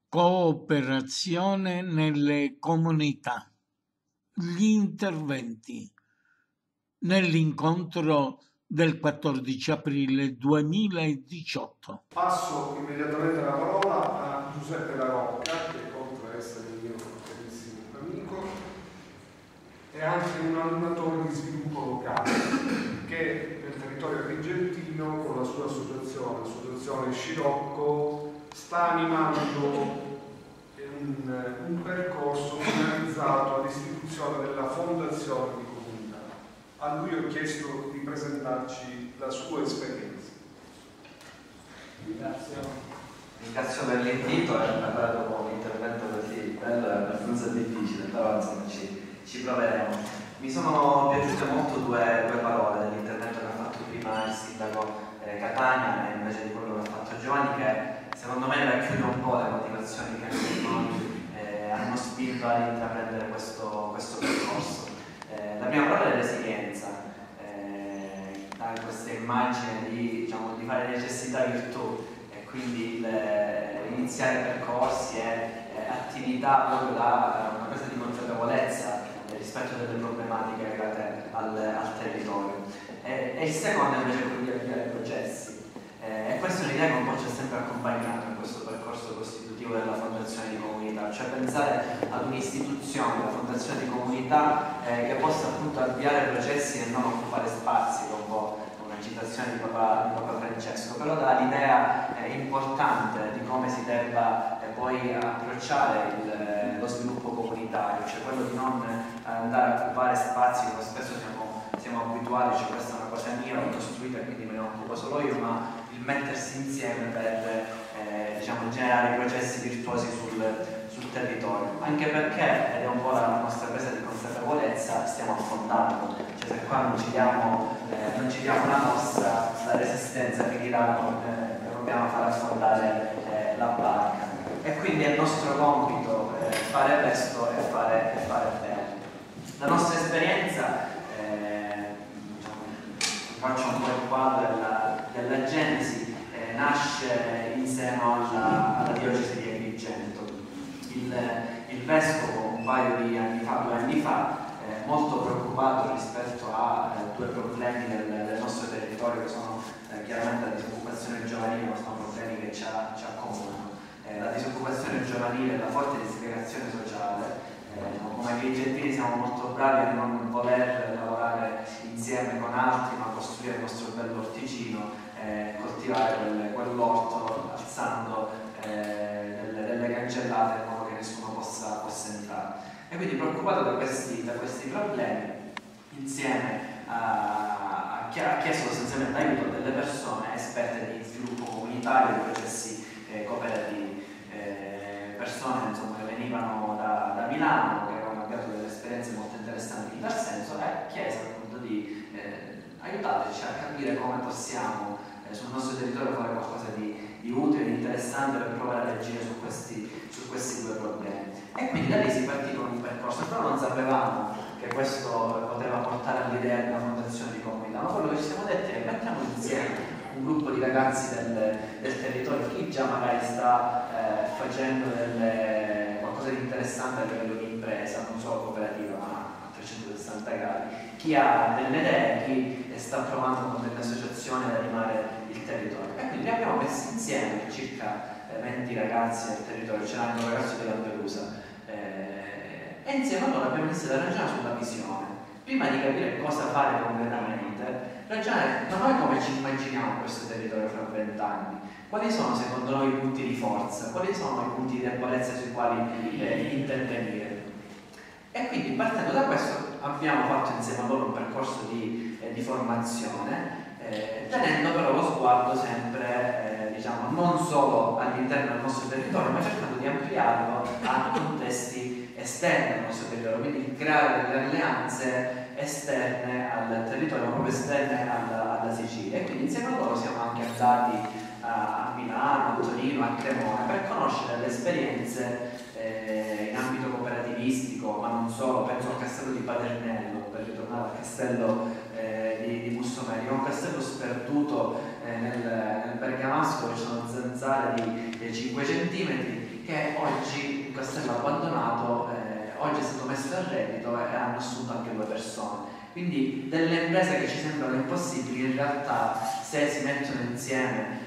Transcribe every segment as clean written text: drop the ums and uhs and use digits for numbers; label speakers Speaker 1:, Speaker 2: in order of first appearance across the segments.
Speaker 1: cooperazione nelle comunità, gli interventi. Nell'incontro del 14 aprile 2018.
Speaker 2: Passo immediatamente la parola a Giuseppe La Rocca, che oltre ad essere il mio carissimo amico è anche un animatore di sviluppo locale che nel territorio agrigentino con la sua associazione Scirocco, sta animando un percorso finalizzato all'istituzione della fondazione di comunità. A lui ho chiesto di presentarci la sua esperienza.
Speaker 3: Ringrazio per l'invito e aver preparato un intervento così bello e abbastanza difficile, però insomma ci proveremo. Mi sono piaciute molto due parole dell'intervento che ha fatto prima il sindaco Catania e invece di quello che ha fatto Giovanni, che secondo me racchiude un po' le motivazioni che noi hanno spinto a intraprendere questo percorso. La prima parola è resilienza, dare questa immagine di fare necessità virtù e quindi iniziare percorsi e attività proprio da una presa di consapevolezza rispetto delle problematiche legate al territorio. E il secondo invece è quello di avviare processi. E questa è un'idea che un po' ci ha sempre accompagnato in questo percorso costitutivo della fondazione di comunità, cioè pensare ad un'istituzione, la fondazione di comunità, che possa appunto avviare processi e non occupare spazi, un po' una citazione di Papa Francesco, però dà l'idea importante di come si debba poi approcciare lo sviluppo comunitario, cioè quello di non andare a occupare spazi come spesso siamo abituati, cioè questa è una cosa mia, l'ho costruita quindi me ne occupo solo io, ma il mettersi insieme per generare processi virtuosi sul territorio, anche perché, ed è un po' la nostra presa di consapevolezza, stiamo affondando, cioè se qua non ci diamo la nostra, la resistenza finirà dobbiamo far affondare la barca, e quindi è il nostro compito fare questo e fare bene. La nostra esperienza, faccio un po' il quadro della genesi, nasce in seno alla diocesi di Agrigento. Il vescovo un paio di anni fa, 2 anni fa, molto preoccupato rispetto a due problemi del nostro territorio che sono chiaramente la disoccupazione giovanile, ma sono problemi che ci accomunano. La disoccupazione giovanile e la forte disgregazione sociale. Come agrigentini siamo molto bravi a non voler lavorare insieme con altri, ma costruire il nostro bello orticino, coltivare quell'orto alzando delle cancellate in modo che nessuno possa entrare. E quindi preoccupato da questi problemi, insieme ha chiesto sostanzialmente l'aiuto delle persone esperte di sviluppo comunitario, di processi cooperativi, persone che venivano da Milano, che avevano avviato delle esperienze molto interessanti in tal senso, e chiese appunto di aiutateci a capire come possiamo sul nostro territorio fare qualcosa di utile, di interessante per provare a reagire su questi due problemi. E quindi da lì si partì con un percorso, però non sapevamo che questo poteva portare all'idea di una fondazione di comunità, ma quello che ci siamo detti è: mettiamo insieme un gruppo di ragazzi del territorio, chi già magari sta facendo qualcosa di interessante a livello di impresa, non solo cooperativa, ma a 360 gradi, chi ha delle idee, chi sta provando con delle associazioni ad animare il territorio. E quindi li abbiamo messi insieme, circa 20 ragazzi del territorio, c'era anche un ragazzo di Lampedusa, e insieme a loro abbiamo iniziato a ragionare sulla visione. Prima di capire cosa fare concretamente, ragionare da noi come ci immaginiamo questo territorio fra 20 anni, quali sono secondo noi i punti di forza, quali sono i punti di debolezza sui quali intervenire. E quindi partendo da questo abbiamo fatto insieme a loro un percorso di formazione, tenendo però lo sguardo sempre non solo all'interno del nostro territorio, ma cercando di ampliarlo a contesti esterni al nostro territorio, quindi creare delle alleanze esterne al territorio, ma proprio esterne alla Sicilia. E quindi insieme a loro siamo anche andati a Milano, a Torino, a Cremona per conoscere le esperienze in ambito cooperativistico, ma non solo. Penso al castello di Paternello, per ritornare al castello di Bussomeri, un castello sperduto nel bergamasco, dove ci sono zanzare di 5 centimetri, che oggi il castello abbandonato oggi è stato messo a reddito e hanno assunto anche 2 persone. Quindi delle imprese che ci sembrano impossibili, in realtà se si mettono insieme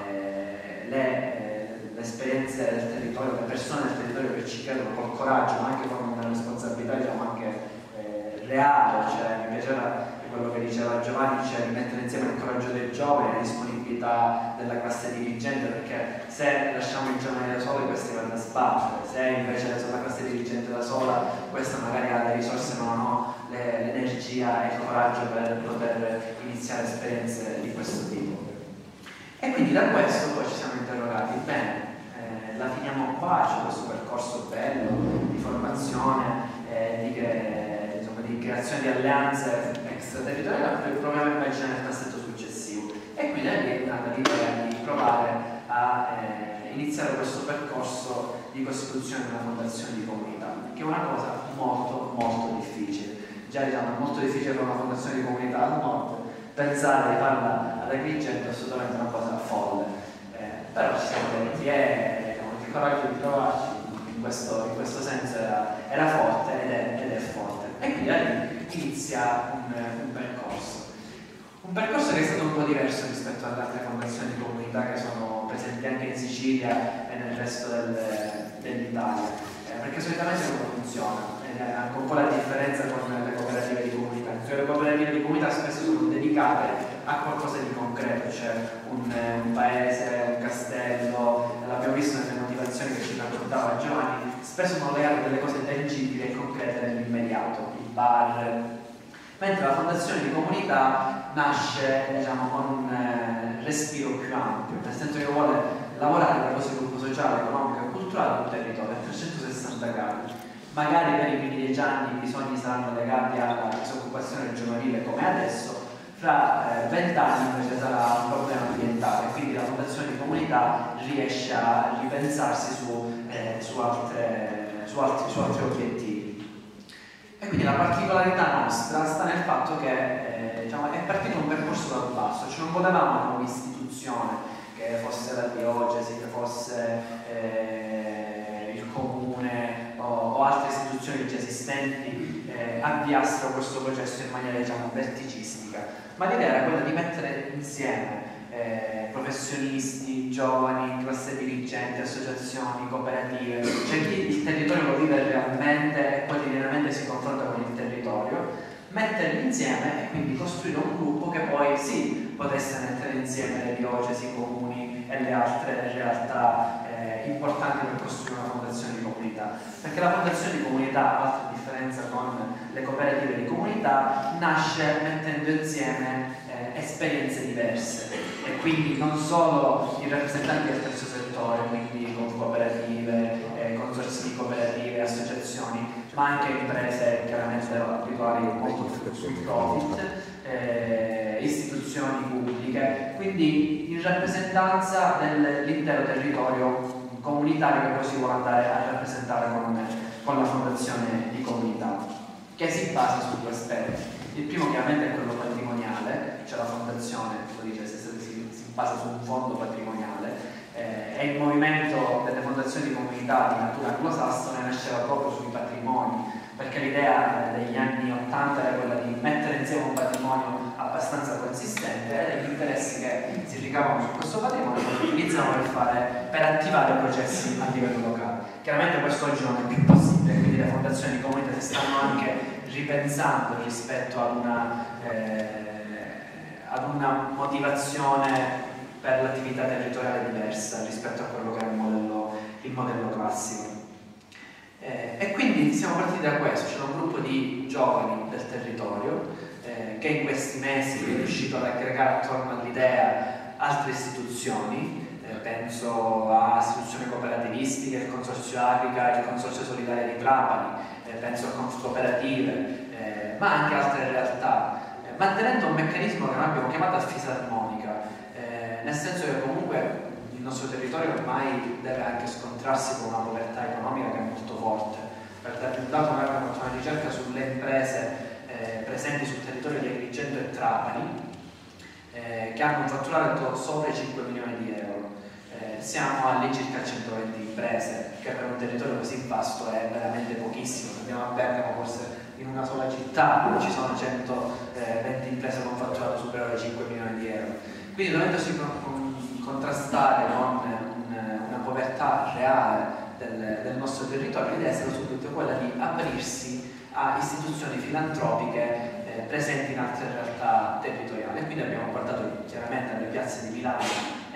Speaker 3: le esperienze del territorio, le persone del territorio che ci credono col coraggio, ma anche con una responsabilità diciamo anche reale, cioè mi piaceva quello che diceva Giovanni, cioè di mettere insieme il coraggio dei giovani e la disponibilità della classe dirigente, perché se lasciamo i giovani da soli questi vanno a sbattere, se invece la classe dirigente da sola, questa magari ha le risorse ma non ha l'energia e il coraggio per poter iniziare esperienze di questo tipo. E quindi da questo poi ci siamo interrogati, bene, la finiamo qua, c'è questo percorso bello di formazione, di creazione di alleanze extraterritoriali, proviamo a immaginare il passetto successivo. E quindi da lì è nata l'idea di provare a iniziare questo percorso di costituzione di una fondazione di comunità, che è una cosa molto molto difficile. Già diciamo, è molto difficile fare una fondazione di comunità al nord, pensare di farla ad Agrigento è assolutamente una cosa folle, però ci siamo detti il coraggio di provarci in questo senso era forte ed è forte. E quindi da lì inizia un percorso che è stato un po' diverso rispetto alle altre fondazioni di comunità che sono presenti anche in Sicilia e nel resto dell'Italia, perché solitamente non funziona. Anche un po' la differenza con le cooperative di comunità, cioè le cooperative di comunità spesso sono dedicate a qualcosa di concreto, cioè un paese, un castello, l'abbiamo visto nelle motivazioni che ci raccontava Giovanni, spesso sono legate a delle cose tangibili e concrete nell'immediato, il bar, mentre la fondazione di comunità nasce diciamo, con un respiro più ampio, nel senso che vuole lavorare per lo sviluppo sociale, economico e culturale del territorio a 360 gradi. Magari per i primi 10 anni i bisogni saranno legati alla disoccupazione giovanile come adesso, fra 20 anni invece sarà un problema ambientale, quindi la fondazione di comunità riesce a ripensarsi su altri obiettivi. E quindi la particolarità nostra sta nel fatto che diciamo, è partito un percorso dal basso, cioè non potevamo come istituzione che fosse la diocesi, che fosse il comune o altre istituzioni già esistenti avviassero questo processo in maniera diciamo verticistica, ma l'idea era quella di mettere insieme professionisti, giovani, classe dirigente, associazioni, cooperative, cioè chi il territorio lo vive realmente e quotidianamente si confronta con il territorio, metterli insieme e quindi costruire un gruppo che poi sì potesse mettere insieme le diocesi, i comuni e le altre realtà importanti per costruire una fondazione di comunità, perché la fondazione di comunità, altra differenza con le cooperative di comunità, nasce mettendo insieme esperienze diverse e quindi non solo i rappresentanti del terzo settore, quindi con cooperative, consorzi di cooperative, associazioni, ma anche imprese chiaramente abituali molto sul profit, istituzioni pubbliche, quindi in rappresentanza dell'intero territorio comunitario che poi si vuole andare a rappresentare con la fondazione di comunità, che si basa su 2 aspetti. Il primo chiaramente è quello patrimoniale, cioè la fondazione, lo dice si basa su un fondo patrimoniale, e il movimento delle fondazioni di comunità di natura anglosassone nasceva proprio sui patrimoni, perché l'idea degli anni 80 era quella di mettere insieme un patrimonio abbastanza consistente e gli interessi che si ricavano su questo patrimonio si utilizzano per attivare processi a livello locale. Chiaramente questo oggi non è più possibile, quindi le fondazioni di comunità si stanno anche ripensando rispetto ad una motivazione per l'attività territoriale diversa rispetto a quello che è il modello classico. E quindi siamo partiti da questo, c'era un gruppo di giovani del territorio che in questi mesi è riuscito ad aggregare attorno all'idea altre istituzioni, penso a istituzioni cooperativistiche, il Consorzio Apica, il Consorzio Solidale di Trapani, penso a Confcooperative, ma anche altre realtà, mantenendo un meccanismo che noi abbiamo chiamato a fisarmonica, nel senso che comunque il nostro territorio ormai deve anche scontrarsi con una povertà economica che è molto forte. Per darvi un dato, noi abbiamo fatto una ricerca sulle imprese presenti sul territorio di Agrigento e Trapani che hanno un fatturato sopra i 5 milioni di euro. siamo all'incirca 120 imprese, che per un territorio così vasto è veramente pochissimo. Se andiamo a Bergamo, forse in una sola città ci sono 120 imprese con fatturato superiore ai 5 milioni di euro. Quindi dovendosi contrastare con una povertà reale del nostro territorio, l'idea è stata subito quella di aprirsi a istituzioni filantropiche presenti in altre realtà territoriali. E quindi abbiamo guardato chiaramente alle piazze di Milano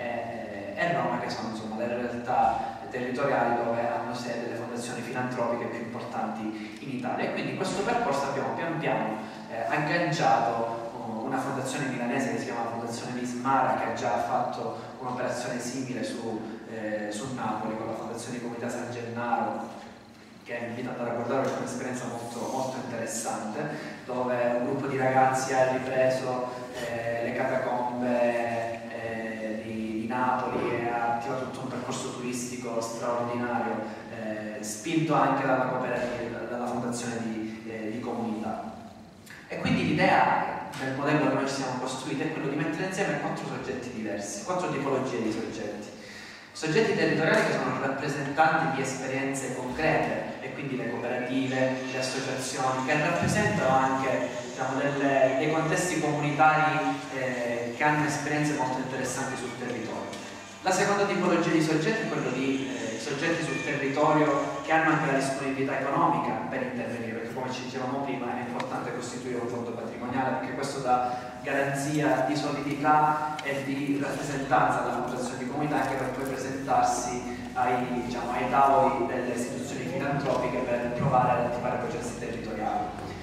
Speaker 3: e Roma, che sono insomma le realtà territoriali dove hanno sede le fondazioni filantropiche più importanti in Italia. E quindi in questo percorso abbiamo pian piano agganciato una fondazione milanese che si chiama Fondazione Vismara, che ha già fatto un'operazione simile su Napoli con la Fondazione di Comunità San Gennaro, che invito ad andare a guardare perché è un'esperienza molto, molto interessante, dove un gruppo di ragazzi ha ripreso le catacombe di Napoli e ha attivato tutto un percorso turistico straordinario, spinto anche dalla cooperativa, dalla fondazione di comunità. E quindi l'idea del modello che noi ci siamo costruiti è quello di mettere insieme 4 soggetti diversi, 4 tipologie di soggetti. Soggetti territoriali che sono rappresentanti di esperienze concrete, e quindi le cooperative, le associazioni, che rappresentano anche, diciamo, dei contesti comunitari che hanno esperienze molto interessanti sul territorio. La seconda tipologia di soggetti è quello di soggetti sul territorio che hanno anche la disponibilità economica per intervenire, perché come ci dicevamo prima è importante costituire un fondo patrimoniale, perché questo dà garanzia di solidità e di rappresentanza della fondazione di comunità, anche per poi presentarsi ai tavoli delle istituzioni filantropiche per provare ad attivare processi territoriali.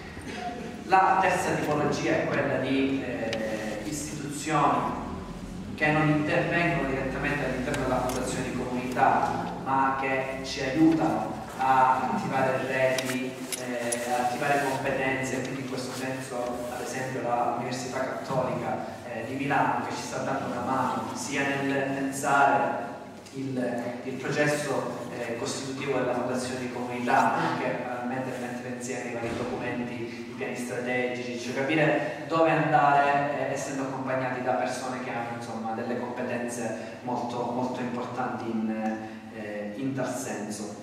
Speaker 3: La terza tipologia è quella di istituzioni che non intervengono direttamente all'interno della fondazione di comunità, ma che ci aiutano a attivare reti, a attivare competenze. Quindi in questo senso, ad esempio, l'Università Cattolica di Milano, che ci sta dando una mano sia nel pensare il processo costitutivo della fondazione di comunità, ma anche mettere insieme i vari documenti, i piani strategici, cioè capire dove andare, essendo accompagnati da persone che hanno insomma delle competenze molto, molto importanti in tal senso.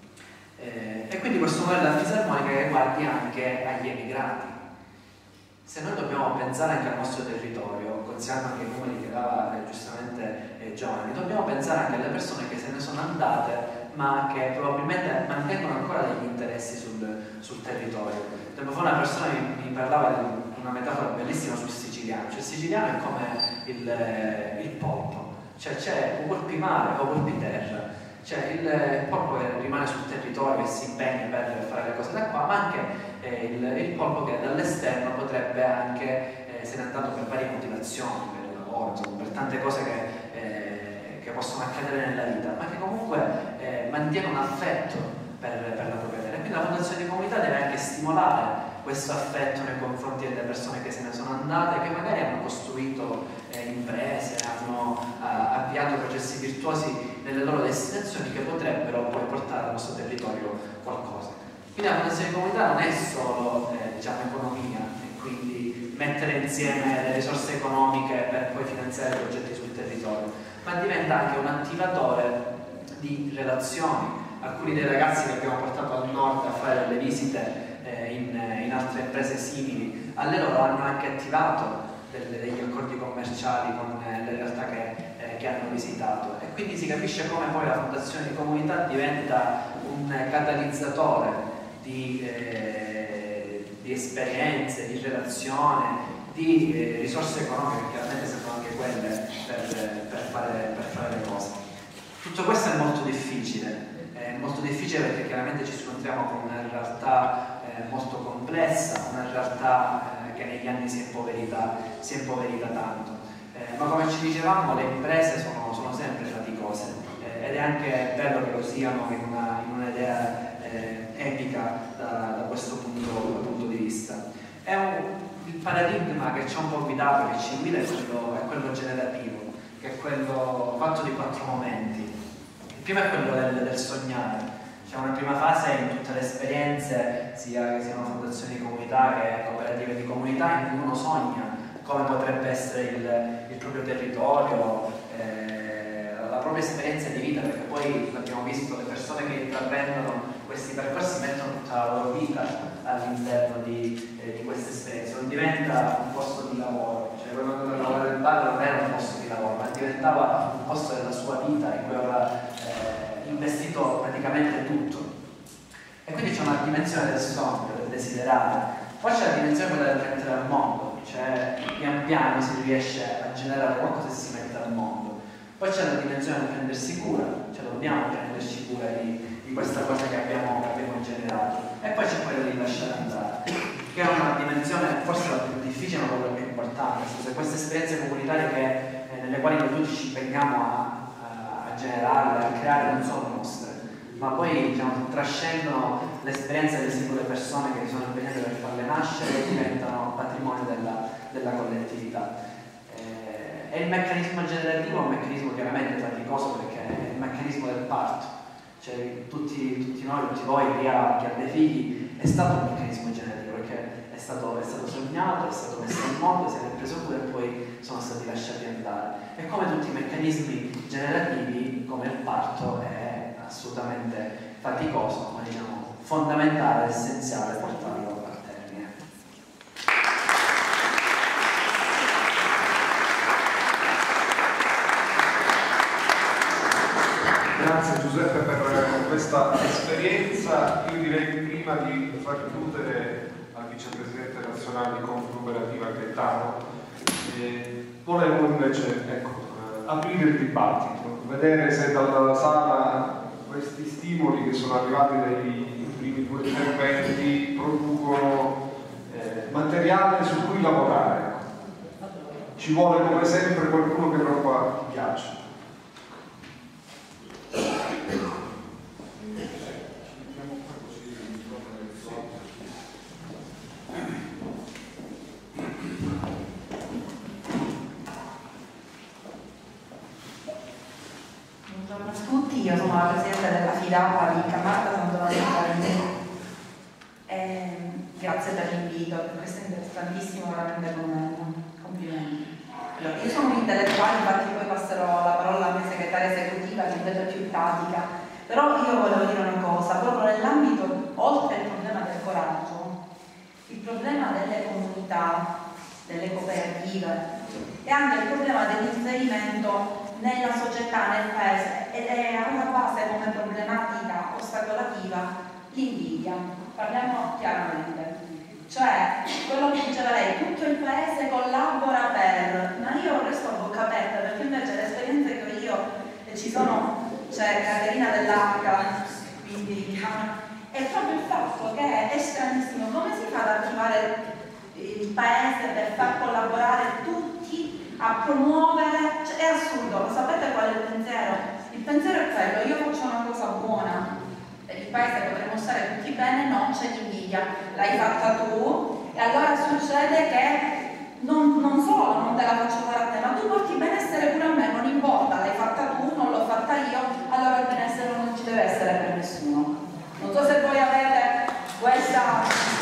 Speaker 3: E quindi questo modello della fisarmonica che guardi anche agli emigrati. Se noi dobbiamo pensare anche al nostro territorio, considerando anche i numeri che dava giustamente Giovanni, dobbiamo pensare anche alle persone che se ne sono andate ma che probabilmente mantengono ancora degli interessi sul territorio. Tempo fa una persona mi parlava di una metafora bellissima sul siciliano, cioè il siciliano è come il polpo, cioè c'è o colpi mare o colpi terra, cioè il polpo che rimane sul territorio e si impegna per fare le cose da qua, ma anche il polpo che dall'esterno potrebbe anche se n'è andato per varie motivazioni, per il lavoro, insomma, per tante cose che possono accadere nella vita, ma che comunque mantiene un affetto per la propria terra. Quindi la fondazione di comunità deve anche stimolare questo affetto nei confronti delle persone che se ne sono andate, che magari hanno costruito imprese, hanno avviato processi virtuosi nelle loro destinazioni che potrebbero poi portare al nostro territorio qualcosa. Quindi la fondazione di comunità non è solo economia, e quindi mettere insieme le risorse economiche per poi finanziare progetti sul territorio, ma diventa anche un attivatore di relazioni. Alcuni dei ragazzi che abbiamo portato al nord a fare delle visite in altre imprese simili, alle loro hanno anche attivato degli accordi commerciali con le realtà che hanno visitato, e quindi si capisce come poi la fondazione di comunità diventa un catalizzatore di esperienze, di relazione, di risorse economiche, che chiaramente servono anche quelle per fare le cose. Tutto questo è molto difficile perché chiaramente ci scontriamo con una realtà molto complessa, una realtà che negli anni si è impoverita tanto. Ma come ci dicevamo, le imprese sono sempre faticose ed è anche bello che lo siano in un'idea epica da questo punto di vista. Il paradigma che ci ha un po' guidato, che ci guida, è quello generativo, che è quello fatto di 4 momenti. Il primo è quello del sognare. C'è una prima fase in tutte le esperienze, sia che siano fondazioni di comunità che cooperative di comunità, in cui uno sogna come potrebbe essere il proprio territorio, la propria esperienza di vita, perché poi l'abbiamo visto, le persone che intraprendono questi percorsi mettono tutta la loro vita all'interno di queste esperienze. Non diventa un posto di lavoro, cioè quando andava a lavorare in bar non era un posto di lavoro, ma diventava un posto della sua vita in cui aveva investito praticamente tutto. E quindi c'è una dimensione del sogno, del desiderare. Poi c'è la dimensione quella del mettere al mondo, cioè pian piano si riesce a generare qualcosa e si mette al mondo. Poi c'è la dimensione del prendersi cura, cioè dobbiamo prenderci cura di questa cosa che abbiamo generato. E poi c'è quella di lasciare andare, che è una dimensione forse la più difficile ma quella più importante, nel senso che queste esperienze comunitarie nelle quali noi tutti ci impegniamo a generarle, a creare, non sono nostre, ma poi diciamo, trascendono l'esperienza delle singole persone che si sono impegnate per farle nascere e diventano patrimonio della collettività. E il meccanismo generativo è un meccanismo chiaramente faticoso perché è il meccanismo del parto, cioè tutti noi, tutti voi, chi ha dei figli, è stato un meccanismo generativo perché è stato sognato, è stato messo al mondo, se ne è preso cura e poi sono stati lasciati andare. E come tutti i meccanismi generativi, come il parto, è assolutamente faticoso, ma diciamo fondamentale, essenziale portarlo a termine.
Speaker 2: Grazie Giuseppe per questa esperienza. Io direi prima di far chiudere al vicepresidente nazionale di Confcooperativa Gaetano, volevo invece aprire il dibattito, vedere se dalla sala questi stimoli che sono arrivati dai primi due interventi producono materiale su cui lavorare. Ci vuole come sempre qualcuno che rompa il ghiaccio.
Speaker 4: Buongiorno a tutti, io sono la presidente della FIDAPA di Camarta San Giovanni di Parigi. Grazie per l'invito, questo è interessantissimo, veramente complimenti. Allora, io sono un'intellettuale, infatti poi passerò la parola alla mia segretaria esecutiva che invece è più pratica, però io volevo dire una cosa, proprio nell'ambito, oltre al problema del coraggio, il problema delle comunità, delle cooperative e anche il problema dell'inserimento nella società, nel paese, ed è alla base come problematica ostacolativa l'invidia. Parliamo chiaramente, cioè quello che diceva lei, tutto il paese collabora per, ma io resto a bocca aperta perché invece le esperienze che ho io, e ci sono, c'è Caterina dell'Arca, quindi è proprio il fatto che è stranissimo, come si fa ad attivare il paese per far collaborare tutti a promuovere, cioè, è assurdo, lo sapete qual è il pensiero? Il pensiero è quello, io faccio una cosa buona per il paese, potremmo stare tutti bene, no, c'è l'invidia, l'hai fatta tu e allora succede che non solo non te la faccio fare a te, ma tu porti benessere pure a me, non importa, l'hai fatta tu, non l'ho fatta io, allora il benessere non ci deve essere per nessuno. Non so se voi avete questa...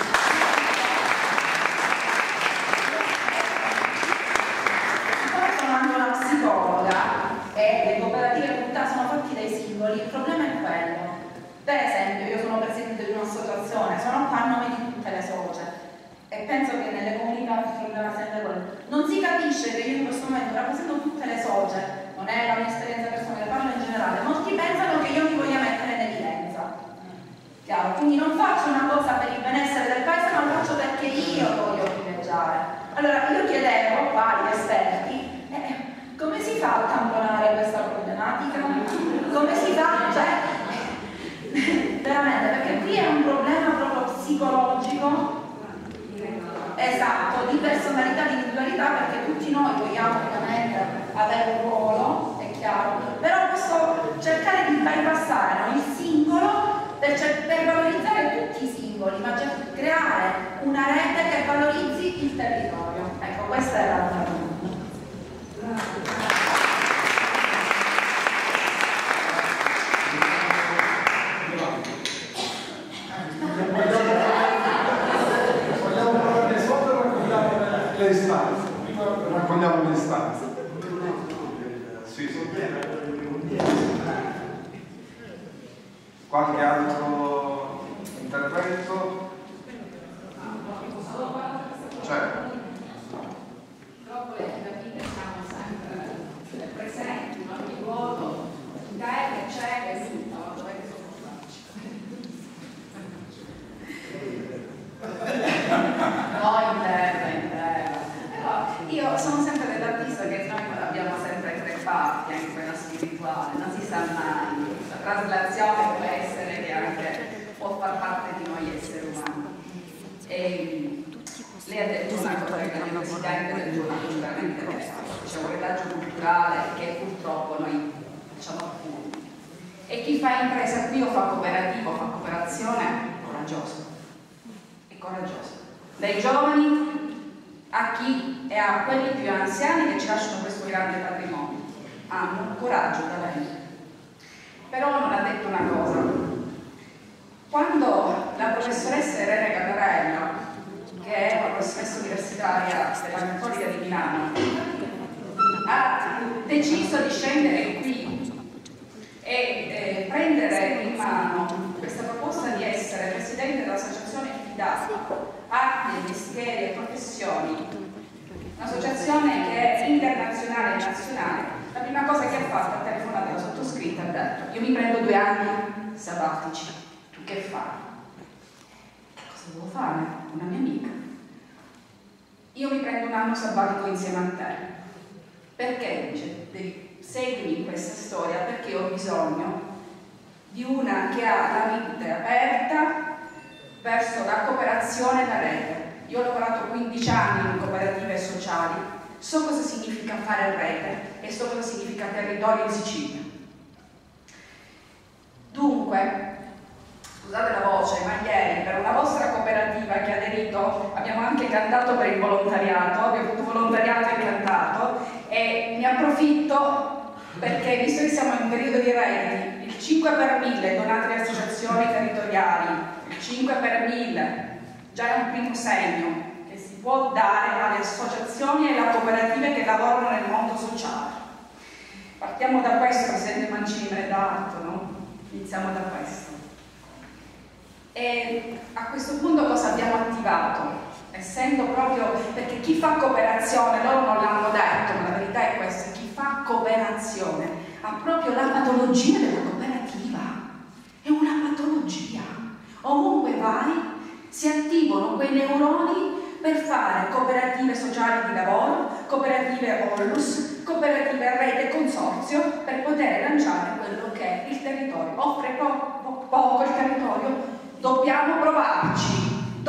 Speaker 4: e le cooperative comunità sono fatti dai singoli, il problema è quello. Per esempio, io sono presidente di un'associazione, sono qua a nome di tutte le socie e penso che nelle comunità il problema sia sempre quello. Non si capisce che io in questo momento rappresento tutte le socie, non è la mia esperienza personale, parlo in generale. Molti pensano che io mi voglia mettere in evidenza. Chiaro? Quindi non faccio una cosa per il benessere del paese, ma lo faccio perché io voglio privilegiare. Allora, io chiedevo agli esperti come si fa a tamponare questa problematica? Come si fa? Cioè, veramente, perché qui è un problema proprio psicologico, esatto, di personalità, di individualità, perché tutti noi vogliamo ovviamente avere un ruolo, è chiaro, però posso cercare di bypassare il singolo per valorizzare tutti i singoli, ma creare una rete che valorizzi il territorio. Ecco, questa è la mia domanda.
Speaker 2: Vogliamo parlare sotto o raccogliamo le istanze? Prima raccogliamo le istanze. Sì, sì. Qualche altro intervento? Certo.
Speaker 5: Dopo le vite siamo sempre presenti in ogni luogo, che c'è, che tutto, dovete sopportarci. No, in terra. Però io sono sempre dell'avviso che noi abbiamo sempre tre parti, anche quella spirituale, non si sa mai. La traslazione può essere che anche può far parte di noi esseri umani. E lei ha detto una cosa che il Presidente del giorno veramente c'è un retaggio culturale che purtroppo noi facciamo appunto. E chi fa impresa qui o fa cooperativo, fa cooperazione, è coraggioso. È coraggioso. Dai giovani a chi e a quelli più anziani che ci lasciano questo grande patrimonio. Hanno un coraggio da vendere. Però non ha detto una cosa. Quando la professoressa Irene Catarella, che è una professoressa universitaria della Cattolica di Milano, ha deciso di scendere qui e prendere in mano questa proposta di essere presidente dell'associazione Fidati, Arti, Mestieri e Professioni, un'associazione che è internazionale e nazionale, la prima cosa che ha fatto ha telefonato alla sottoscritta e ha detto: io mi prendo 2 anni sabbatici, tu che fai? Che cosa devo fare? Una mia amica. Io mi prendo un anno sabbatico insieme a te. Perché? Dice, devi seguirmi in questa storia, perché ho bisogno di una che ha la mente aperta verso la cooperazione e la rete. Io ho lavorato 15 anni in cooperative sociali, so cosa significa fare rete e so cosa significa territorio in Sicilia. Dunque, scusate la voce, ma ieri per una vostra cooperativa che ha aderito abbiamo anche cantato per il volontariato, abbiamo avuto volontariato e cantato, e ne approfitto perché, visto che siamo in un periodo di redditi, il 5 per 1000 donate alle associazioni territoriali, il 5 per 1000 già è un primo segno che si può dare alle associazioni e alle cooperative che lavorano nel mondo sociale. Partiamo da questo, Presidente Mancini me l'ha dato, no? Iniziamo da questo. E a questo punto cosa abbiamo attivato? Essendo proprio, perché chi fa cooperazione, loro non l'hanno detto, ma la verità è questa: chi fa cooperazione ha proprio la patologia della cooperativa, è una patologia. Ovunque vai si attivano quei neuroni per fare cooperative sociali di lavoro, cooperative Onlus, cooperative rete consorzio, per poter lanciare quello che il territorio offre poco il territorio. Dobbiamo provarci,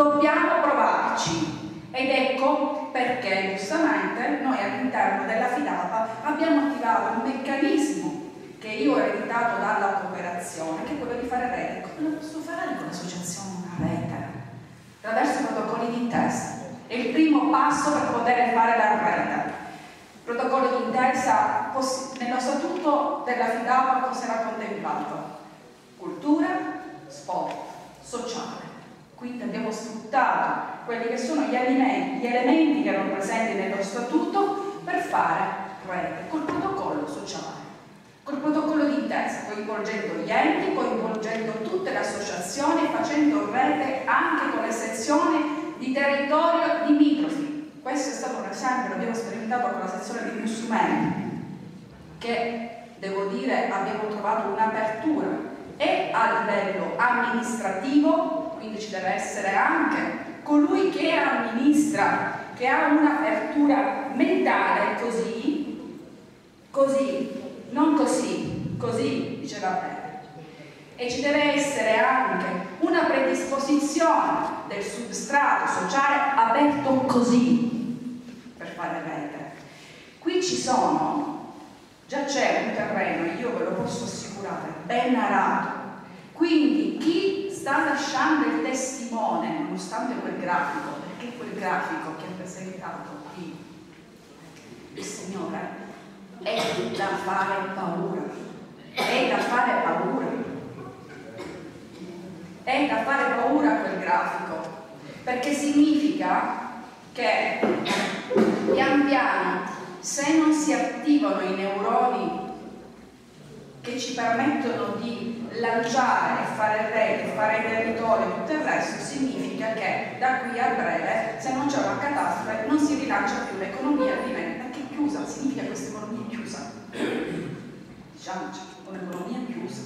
Speaker 5: ed ecco perché giustamente noi all'interno della Fidapa abbiamo attivato un meccanismo che io ho ereditato dalla cooperazione, che è quello di fare rete. Come lo posso fare con l'associazione una rete? Attraverso i protocolli d'intesa. È il primo passo per poter fare la rete. Il protocollo d'intesa, nello statuto della Fidapa cosa era contemplato? Cultura, sport, sociale. Quindi abbiamo sfruttato quelli che sono gli elementi che erano presenti nello statuto per fare rete col protocollo sociale, col protocollo d'intesa, coinvolgendo gli enti, coinvolgendo tutte le associazioni, facendo rete anche con le sezioni di territorio limitrofi. Questo è stato un esempio, l'abbiamo sperimentato con la sezione di Musumeni, che devo dire abbiamo trovato un'apertura e a livello amministrativo, quindi ci deve essere anche colui che amministra, che ha un'apertura mentale non così, diceva Pepe. E ci deve essere anche una predisposizione del substrato sociale aperto così per fare rete. Qui ci sono, già c'è un terreno, io ve lo posso assicurare, ben arato. Quindi chi sta lasciando il testimone, nonostante quel grafico, perché quel grafico che ha presentato qui il Signore è da fare paura, quel grafico, perché significa che pian piano, se non si attivano i neuroni che ci permettono di lanciare e fare rete, fare territorio e tutto il resto significa che da qui a breve, se non c'è una catastrofe, non si rilancia più l'economia, perché è chiusa, significa che questa economia è chiusa. Diciamoci, un'economia chiusa.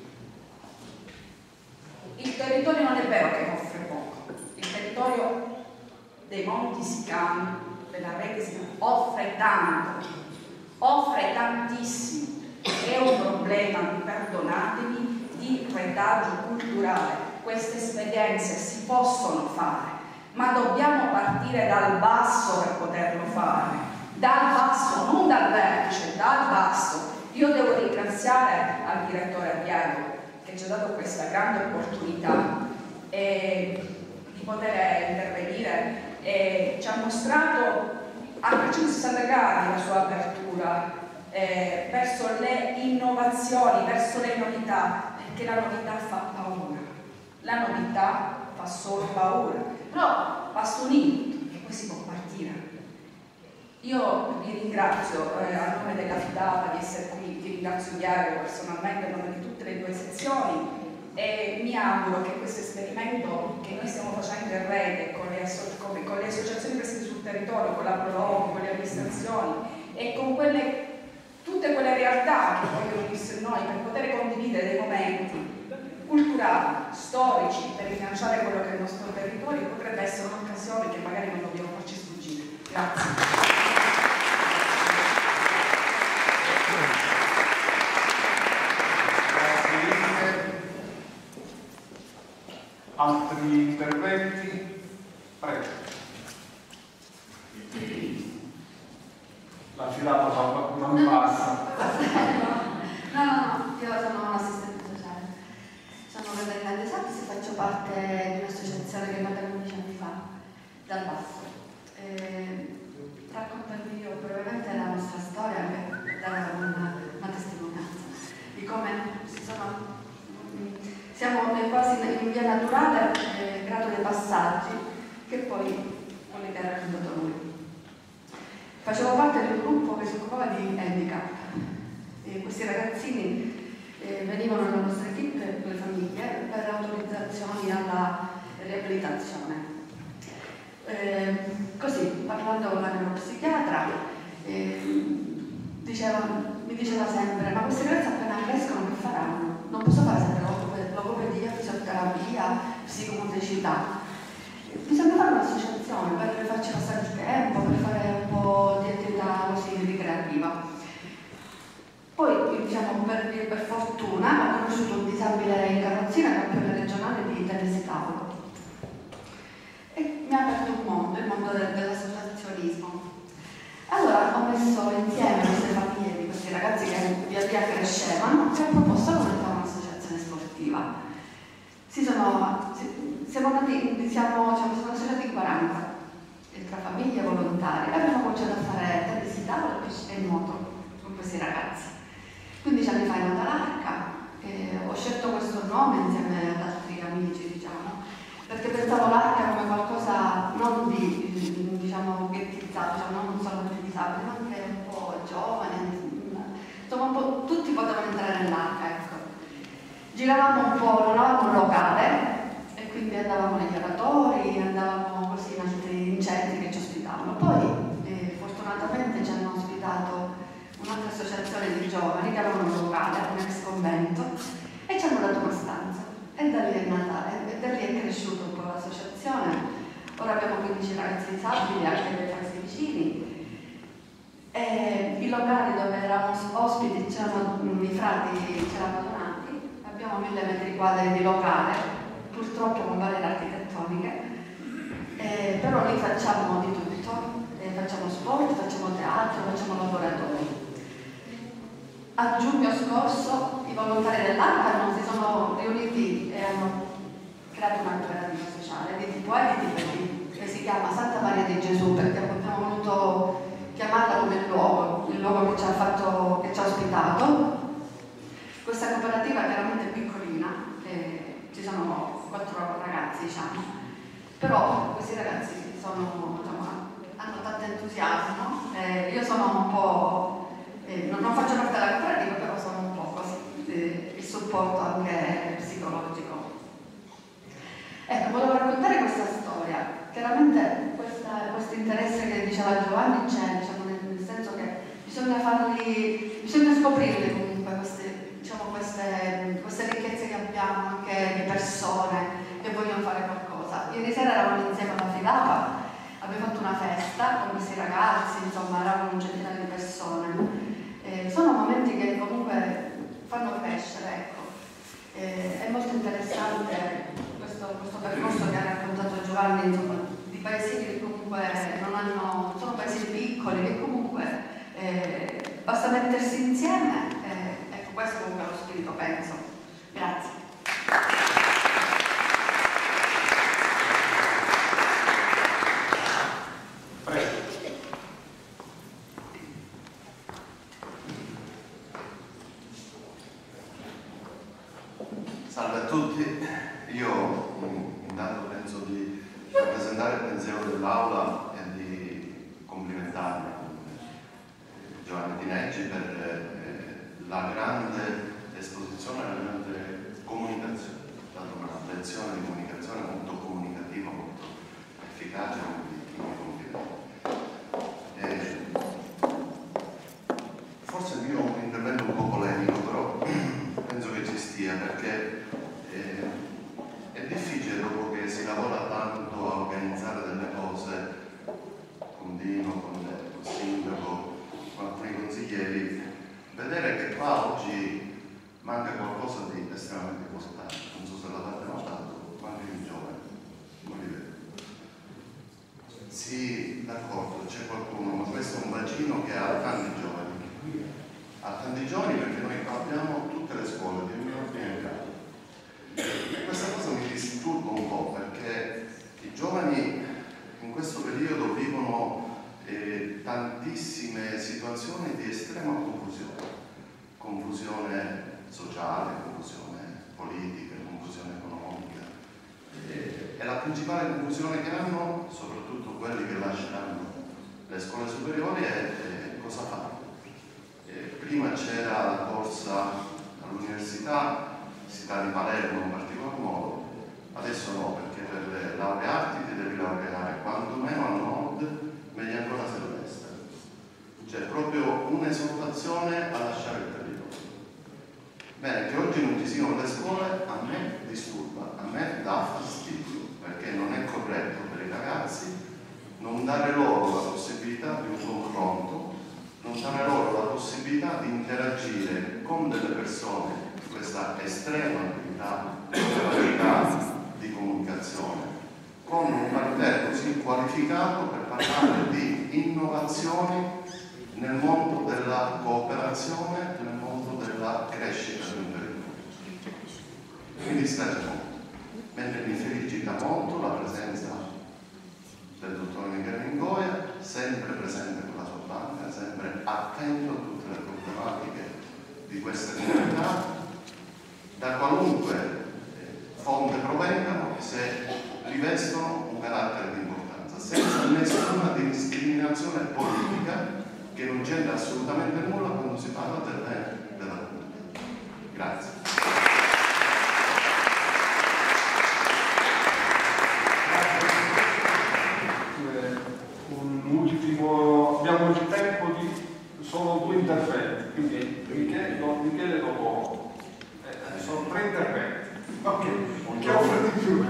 Speaker 5: Il territorio non è vero che offre poco, il territorio dei monti Sicani, della rete Sicani, offre tanto, offre tantissimo. È un problema, perdonatemi, di retaggio culturale. Queste esperienze si possono fare, ma dobbiamo partire dal basso per poterlo fare. Dal basso, non dal vertice, dal basso. Io devo ringraziare al direttore Diego che ci ha dato questa grande opportunità di poter intervenire e ci ha mostrato a 360 gradi la sua apertura verso le innovazioni, verso le novità, perché la novità fa paura, la novità fa solo paura, però basta un input e poi si può partire. Io vi ringrazio a nome della FIDAPA di essere qui, vi ringrazio Diego personalmente a nome di tutte le due sezioni e mi auguro che questo esperimento che noi stiamo facendo in rete con le associazioni presenti sul territorio, con la Prologo, con le amministrazioni e con tutte quelle realtà che vogliono unirsi a noi per poter condividere dei momenti culturali, storici, per rilanciare quello che è il nostro territorio, potrebbe essere un'occasione che magari non dobbiamo farci sfuggire. Grazie.
Speaker 2: Altri interventi? Prego. La filata non passa.
Speaker 6: No, io sono un'assistente sociale. Sono Caterina De Sapis e faccio parte di un'associazione che è nata 15 anni fa, dal basso. Raccontarvi io brevemente la nostra storia per dare una testimonianza di come siamo quasi in via naturale, grado dei passaggi, che poi collegare ha raccontato lui. Facevo parte di un gruppo che si occupava di handicap e questi ragazzini venivano nella nostra equipe, le famiglie, per autorizzazioni alla riabilitazione. Così, parlando con la neuropsichiatra, mi diceva sempre: ma questi ragazzi appena crescono che faranno? Non posso fare sempre logopedia, fisioterapia, psicomotricità. Bisogna fare un'associazione per farci passare il tempo, per fare un po' di attività così ricreativa. Poi, diciamo, per fortuna, ho conosciuto un disabile in carrozzina, campione regionale di tennis tavolo. E mi ha aperto un mondo, il mondo dell'associazionismo. Allora ho messo insieme queste famiglie di questi ragazzi che via via crescevano e ho proposto come fare un'associazione sportiva. Siamo associati in 40 tra famiglie e volontari e abbiamo cominciato a fare tennis tavolo e nuoto con questi ragazzi. 15 anni fa è nata l'Arca e ho scelto questo nome insieme ad altri amici, diciamo, perché pensavo l'Arca come qualcosa non di, diciamo, ghettizzato, cioè non solo per disabili, ma anche un po' giovani, insomma un po' tutti potevano entrare nell'Arca, ecco. Giravamo un po', non avevamo un locale e quindi andavamo negli oratori, andavamo così in centri che ci ospitavano. Poi fortunatamente ci hanno ospitato un'altra associazione di giovani che avevano un locale, un ex convento, e ci hanno dato una stanza. E da lì è nata, e da lì è cresciuta un po' l'associazione. Ora abbiamo 15 ragazzi disabili, anche dei paesi vicini. E i locali dove eravamo ospiti c'erano i frati, c'erano donati, abbiamo 1000 metri quadri di locale, purtroppo con barriere architettoniche, però lì facciamo di tutto, facciamo sport, facciamo teatro, facciamo laboratori. A giugno scorso i volontari dell'Arca si sono riuniti e hanno creato una cooperativa sociale di tipo A e di tipo B, che si chiama Santa Maria di Gesù, perché abbiamo voluto chiamarla come il luogo che ci ha ospitato. Questa cooperativa è veramente piccolina, ci sono 4 ragazzi, diciamo, però questi ragazzi hanno tanto entusiasmo. Io sono un po', non faccio parte della cooperativa, però sono un po' così, il supporto anche psicologico. Ecco, volevo raccontare questa storia. Chiaramente questo interesse che diceva Giovanni c'è, diciamo, nel senso che bisogna scoprirle comunque queste ricchezze che abbiamo, anche di persone che vogliono fare qualcosa. Ieri sera eravamo insieme alla Filapa, abbiamo fatto una festa con questi ragazzi, insomma eravamo un centinaio di persone. Sono momenti che comunque fanno crescere, ecco. È molto interessante questo percorso che ha raccontato Giovanni, insomma, di paesini che comunque sono paesini piccoli, che comunque basta mettersi insieme, ecco, questo comunque è lo spirito, penso. Grazie.
Speaker 7: Salve a tutti, io intanto penso di rappresentare il pensiero dell'Aula e di complimentarmi con Giovanni Tineggi per la grande esposizione, la grande comunicazione, è stata una lezione di comunicazione molto comunicativa, molto efficace, forse il mio intervento è un po' polemico, però penso che ci stia, perché è difficile, dopo che si lavora tanto a organizzare delle cose con Dino, con il sindaco, con alcuni consiglieri, vedere che qua oggi manca qualcosa di estremamente importante. Non so se l'avete notato, manca i giovani, non li vedo. Sì, d'accordo, c'è qualcuno, ma questo è un bacino che ha tanti giovani. Ha tanti giovani perché noi abbiamo tutte le scuole di ogni ordine e grado. E questa cosa mi disturba un po', perché i giovani in questo periodo vivono tantissime situazioni di estrema confusione sociale, confusione politica, confusione economica, e la principale confusione che hanno, soprattutto quelli che lasceranno le scuole superiori, è cosa fare. Prima c'era la corsa all'università, si dà di Palermo in particolar modo, adesso no, perché per laurearti ti devi laureare quantomeno al nord, meglio ancora se all'estero. C'è proprio un'esortazione a lasciare il territorio. Bene, che oggi non ci siano le scuole a me disturba, a me dà fastidio, perché non è corretto per i ragazzi non dare loro la possibilità di un confronto, non dare loro la possibilità di interagire con delle persone, questa estrema abilità di comunicazione, con un parterre così qualificato per parlare di innovazioni nel mondo della cooperazione, nel mondo della crescita di un territorio. Mi dispiace molto, mentre mi felicita molto la presenza del dottor Michele Ingoia, sempre presente con la sua banca, sempre attento a tutte le problematiche di queste comunità, da qualunque fonte provengano, se rivestono un carattere di importanza, senza nessuna discriminazione politica che non c'entra assolutamente nulla quando si parla del bene della comunità. Grazie.
Speaker 2: Abbiamo il tempo di solo 2 interventi, quindi Michele dopo sono 3 interventi. Ok, che offre di più?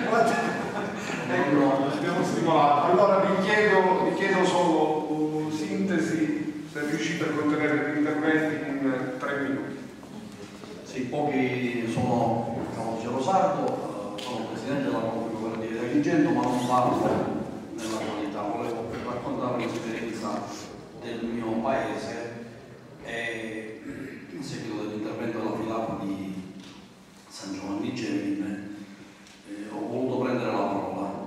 Speaker 2: Ecco, abbiamo stimolato. Allora vi chiedo solo sintesi, se riuscite a contenere gli interventi in 3 minuti.
Speaker 8: Sì, pochi sono Gelo Sardo, sono presidente della cooperativa di Agrigento, ma non parlo nella qualità, volevo raccontare l'esperienza del mio paese e in seguito dell'intervento della Filapa di San Giovanni Gemine ho voluto prendere la parola.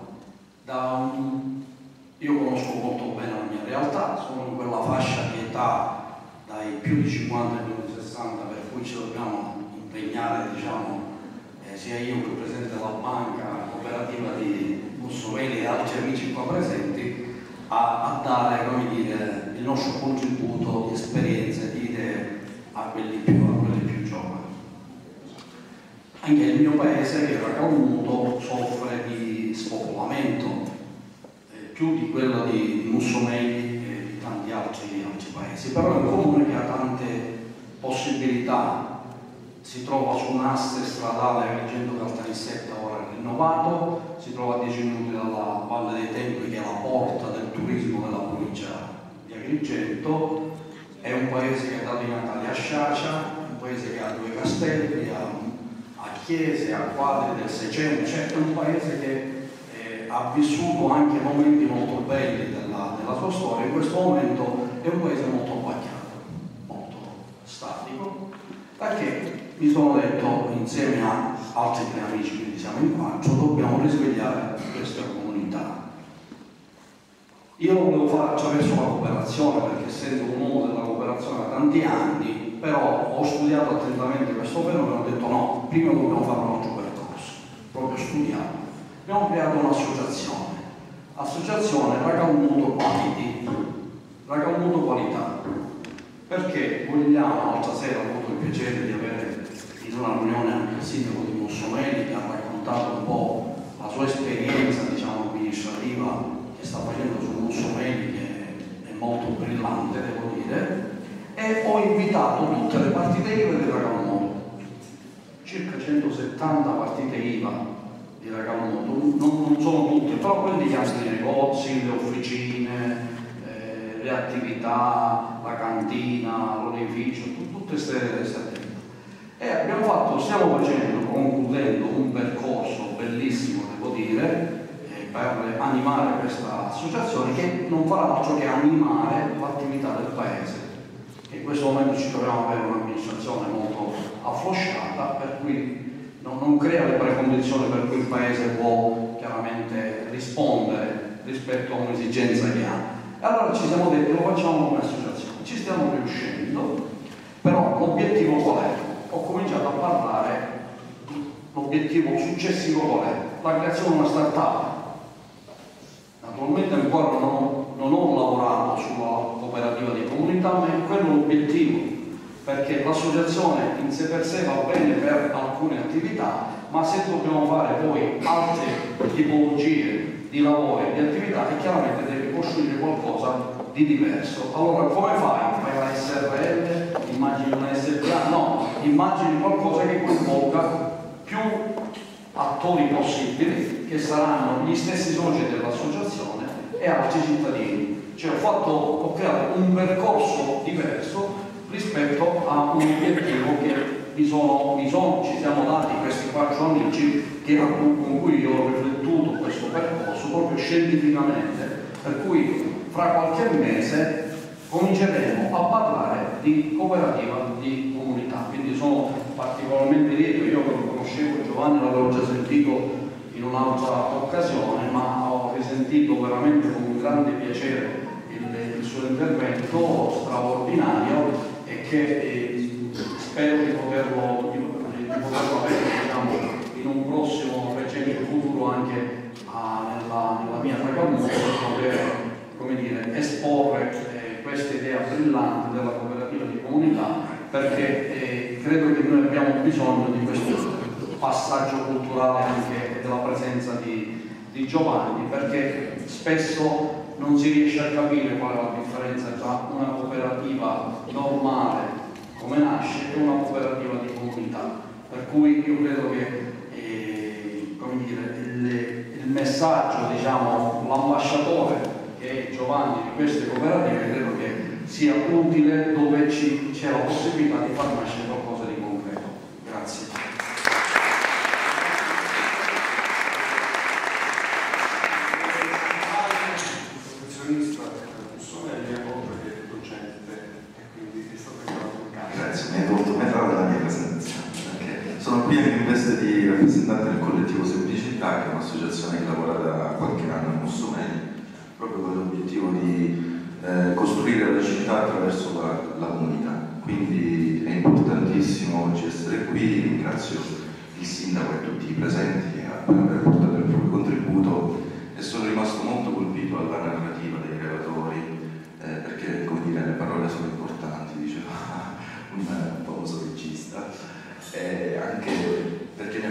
Speaker 8: Io conosco molto bene la mia realtà, sono in quella fascia di età dai più di 50 ai più di 60 per cui ci dobbiamo impegnare, diciamo, sia io che il presidente della banca, la cooperativa di Mussolini e altri amici qua presenti, a dare, come dire, il nostro contributo di esperienze, di idee a quelli più giovani. anche il mio paese, che era Calmuto, soffre di spopolamento, più di quella di Mussomeli e di tanti altri paesi, però è un comune che ha tante possibilità, si trova su un asse stradale Agrigento-Caltanissetta ora rinnovato, si trova a 10 minuti dalla Valle dei Templi, che è la porta del turismo della provincia di Agrigento, è un paese che ha dato i natali a Sciaccia, un paese che ha 2 castelli, ha chiese, ha quadri del Seicento, cioè è un paese che ha vissuto anche momenti molto belli della sua storia. In questo momento è un paese molto abbacchiato, molto statico, perché mi sono detto, insieme a altri 3 amici, quindi siamo in 4, dobbiamo risvegliare questa comunità. Io lo volevo fare attraverso la cooperazione, perché essendo un uomo della cooperazione da tanti anni, però ho studiato attentamente questo fenomeno e ho detto no, prima dobbiamo fare un altro percorso, proprio studiato. Abbiamo creato un'associazione Racalmuto Qualità, perché vogliamo, l'altra sera ho avuto il piacere di avere in una riunione anche il sindaco di Mussomeli, che ha raccontato un po' la sua esperienza, diciamo, amministrativa che sta facendo su Mussomeli, che è molto brillante, devo dire, e ho invitato tutte le partite IVA di Racalmuto, circa 170 partite IVA di Racalmuto, non sono tutte, però quelli che hanno i negozi, le officine, le attività, la cantina, l'oreficio, tutte queste attività. E stiamo concludendo un percorso bellissimo, devo dire, per animare questa associazione, che non farà altro che animare l'attività del paese. In questo momento ci troviamo a avere un'amministrazione molto afflosciata, per cui non crea le precondizioni per cui il paese può chiaramente rispondere rispetto a un'esigenza che ha. E allora ci siamo detti, lo facciamo come associazione, ci stiamo riuscendo, però l'obiettivo qual è? Ho cominciato a parlare, l'obiettivo successivo qual è? La creazione di una start-up. Naturalmente ancora non ho lavorato sulla cooperativa di comunità, ma è quello l'obiettivo, perché l'associazione in sé per sé va bene per alcune attività, ma se dobbiamo fare poi altre tipologie di lavoro e di attività, e chiaramente devi costruire qualcosa di diverso. Allora come fai? Fai una SRL? Immagini una SPA? No, immagini qualcosa che coinvolga più attori possibili, che saranno gli stessi soci dell'associazione e altri cittadini. Cioè ho creato un percorso diverso rispetto a un obiettivo che ci siamo dati questi 4 amici con cui io ho riflettuto questo percorso proprio scientificamente, per cui fra qualche mese cominceremo a parlare di cooperativa di comunità. Quindi sono particolarmente lieto, io che lo conoscevo Giovanni, l'avevo già sentito in un'altra occasione, ma ho risentito veramente con un grande piacere il suo intervento straordinario, e che spero di poterlo avere, diciamo, in un prossimo recente futuro anche nella mia Racalmuto, per poter, come dire, esporre questa idea brillante della cooperativa di comunità, perché credo che noi abbiamo bisogno di questo passaggio culturale anche della presenza di Giovanni, perché spesso non si riesce a capire qual è la differenza tra una cooperativa normale, come nasce, e una cooperativa di comunità. Per cui io credo che come dire, il messaggio, diciamo, l'ambasciatore che è Giovanni di queste cooperative, credo che sia utile dove c'è la possibilità di far nascere qualcosa di concreto. Grazie.
Speaker 9: Di rappresentante del collettivo Semplicità, che è un'associazione che lavora da qualche anno a Mussomeli, proprio con l'obiettivo di costruire la città attraverso la comunità. Quindi è importantissimo oggi essere qui. Ringrazio il sindaco e tutti i presenti per aver portato il proprio contributo, e sono rimasto molto colpito dalla narrativa dei relatori, perché, come dire, le parole sono importanti, diceva un famoso regista, anche perché ne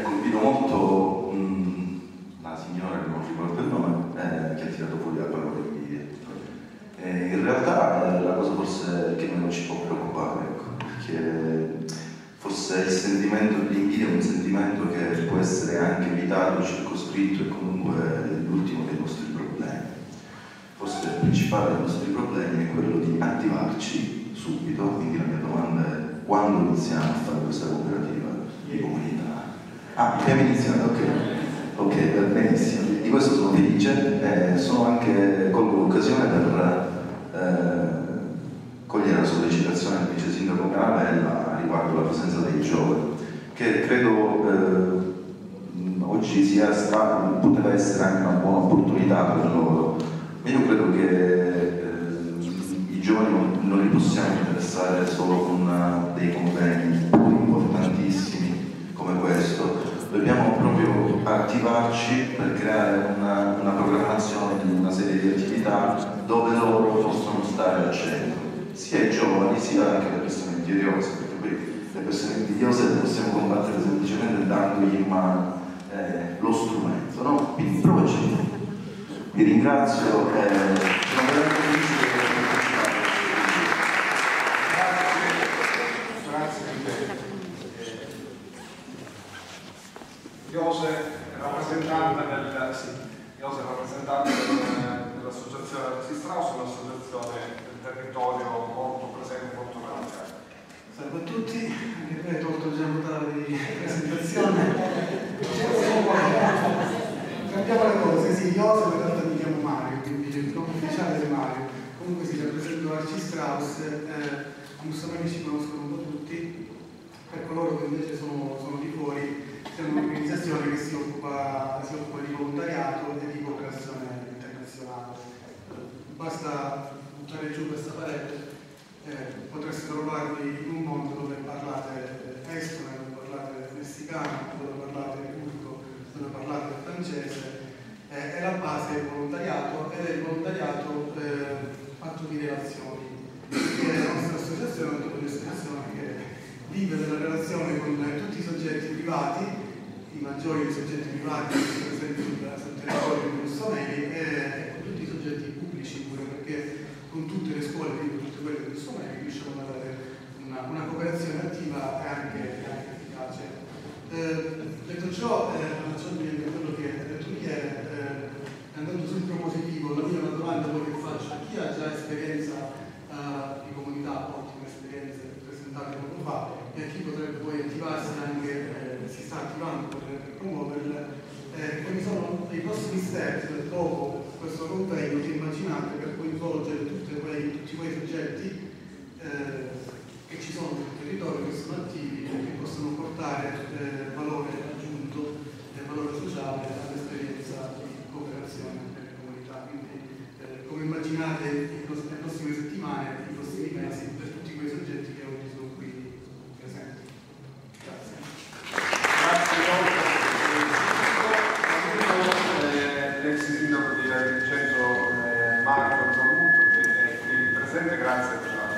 Speaker 9: perché forse il sentimento dell'invidia è un sentimento che può essere anche evitato, circoscritto e comunque l'ultimo dei nostri problemi. Forse il principale dei nostri problemi è quello di attivarci subito, quindi la mia domanda è: quando iniziamo a fare questa cooperativa di comunità? Ah, abbiamo iniziato, ok, benissimo, di questo sono felice, colgo l'occasione per cogliere la sollecitazione del vice sindaco Caravella riguardo la presenza dei giovani, che credo oggi poteva essere anche una buona opportunità per loro. Ma io credo che i giovani non li possiamo interessare solo con dei convegni importantissimi come questo. Dobbiamo proprio attivarci per creare una programmazione di una serie di attività dove loro possono stare al centro, sia i giovani sia anche le persone invidiose, perché poi le persone invidiose le possiamo combattere semplicemente dandogli in mano lo strumento, no? Quindi provaci. Vi ringrazio, sono veramente felice di aver partecipato.
Speaker 2: Grazie mille. Iose, rappresentante dell'associazione Alessi Strauss, un'associazione del territorio molto presente, molto radicale.
Speaker 10: Salve a tutti, anche per hai tolto già notare di presentazione. Cambiamo le cose, sì, Iose, in realtà mi chiamo Mario, quindi il nome ufficiale è Mario. Comunque si rappresento Alessi Strauss, a Mussolini ci conoscono un po' tutti, per coloro che invece sono di fuori. Siamo un'organizzazione che si occupa di volontariato e di cooperazione internazionale. Basta buttare giù questa parete, potreste trovarvi in un mondo dove parlate estone, dove parlate messicano, dove parlate turco, dove parlate francese. È la base del volontariato ed è il volontariato fatto di relazioni. La nostra associazione è un'associazione che vive della relazione con tutti i soggetti privati, i maggiori soggetti privati che sono presenti sul territorio di Mussomeli, e con tutti i soggetti pubblici pure, perché con tutte le scuole, quindi tutte quelle di Mussomeli, riusciamo ad avere una cooperazione attiva e anche efficace. Detto ciò, allacciandomi a quello che hai detto ieri, andando sul propositivo, la mia domanda poi che faccio a chi ha già esperienza di comunità, ottime esperienze presentate poco fa, e a chi potrebbe poi attivarsi anche, si sta attivando per promuoverle, quali sono i prossimi step dopo questo convegno che immaginate per coinvolgere tutti quei soggetti che ci sono sul territorio, che sono attivi e che possono portare valore aggiunto e valore sociale all'esperienza di cooperazione nelle comunità. Quindi come immaginate le prossime settimane, i prossimi mesi per tutti quei soggetti che oggi sono qui presenti. Grazie.
Speaker 2: L'ex sindaco di Agrigento Marco Zamuto, che è qui presente, grazie per la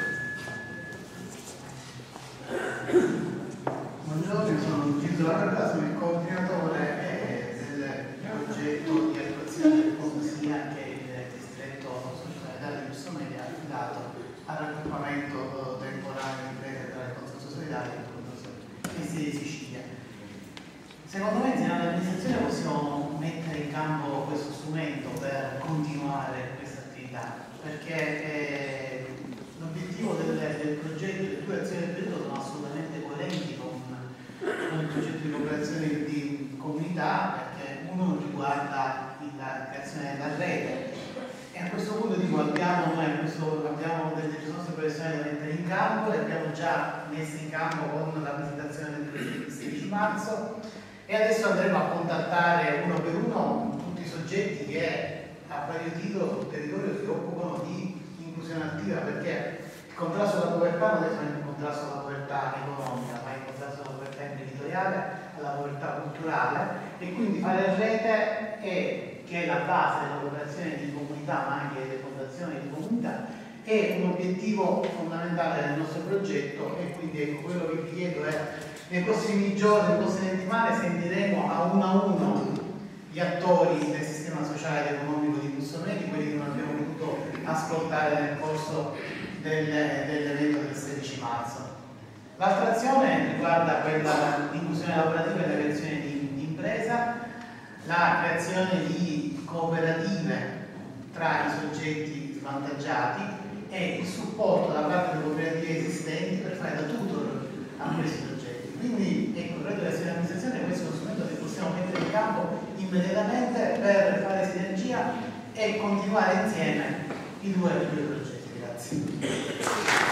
Speaker 10: Buongiorno, sono Gildo Larra, sono il coordinatore del progetto di attuazione del POMSIA che il distretto solidale di Mussomeli ha affidato al raggruppamento temporaneo di imprese tra il Consorzio Solidale e il Sede di Sicilia. Secondo me insieme all'amministrazione possiamo mettere in campo questo strumento per continuare questa attività, perché l'obiettivo del progetto, le due azioni del progetto sono assolutamente coerenti con il progetto di cooperazione di comunità, perché uno riguarda la creazione della rete, e a questo punto dico abbiamo delle risorse professionali da mettere in campo, le abbiamo già messe in campo con la presentazione del progetto del 16 marzo, e adesso andremo a contattare uno per uno tutti i soggetti che a vario titolo sul territorio si occupano di inclusione attiva, perché il contrasto alla povertà non è solo il contrasto alla povertà economica, ma il contrasto alla povertà imprenditoriale, alla povertà culturale, e quindi fare rete che è la base della cooperazione di comunità, ma anche delle fondazioni di comunità, è un obiettivo fondamentale del nostro progetto. E quindi ecco, quello che vi chiedo è: nei prossimi giorni, nelle prossime settimane sentiremo a uno gli attori del sistema sociale ed economico di Mussomeli, quelli che non abbiamo potuto ascoltare nel corso dell'evento del 16 marzo.
Speaker 11: L'altra azione riguarda quella di inclusione lavorativa e la creazione di impresa, la creazione di cooperative tra i soggetti svantaggiati e il supporto da parte delle cooperative esistenti per fare da tutor a questi soggetti. Quindi ecco, il reddito dell'azione di amministrazione questo è uno strumento che possiamo mettere in campo immediatamente per fare sinergia e continuare insieme i due progetti. Grazie.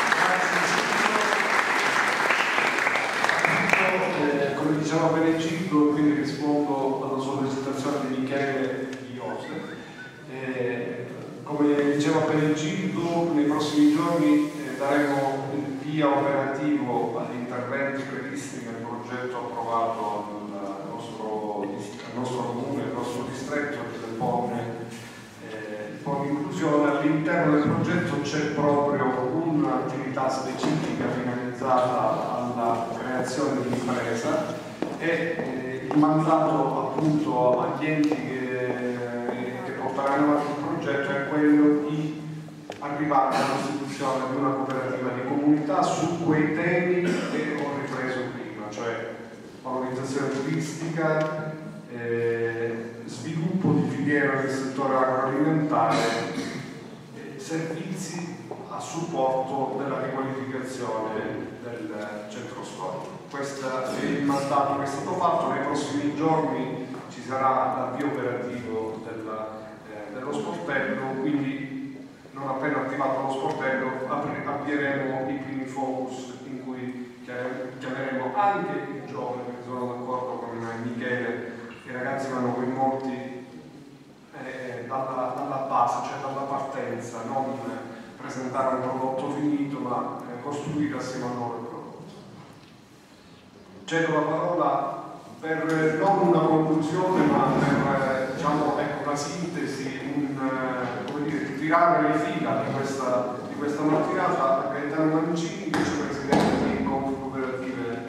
Speaker 2: Come diceva Benedicto, quindi rispondo alla sollecitazione di Michele Iose. Come diceva Benedicto, nei prossimi giorni daremo il via operativo agli interventi previsti nel progetto approvato al nostro comune, al nostro distretto del PON inclusione. All'interno del progetto c'è proprio un'attività specifica finalizzata alla creazione di impresa e il mandato appunto agli enti che porteranno avanti il progetto è quello di arrivare alla costituzione di una cooperativa di comunità su quei temi che ho ripreso prima, cioè valorizzazione turistica, sviluppo di filiera nel settore agroalimentare, servizi a supporto della riqualificazione del centro storico. Questo è il mandato che è stato fatto. Nei prossimi giorni ci sarà l'avvio operativo dello sportello, quindi non appena attivato lo sportello avvieremo i primi focus in cui chiameremo anche i giovani, perché sono d'accordo con Michele, i ragazzi vanno coinvolti dalla base, cioè dalla partenza, non presentare un prodotto finito, ma costruire assieme al loro prodotto. Cedo la parola per non una conclusione, ma per diciamo, ecco, una sintesi, come dire, tirare le fila di questa mattinata a Gaetano Mancini, vicepresidente di Confcooperative,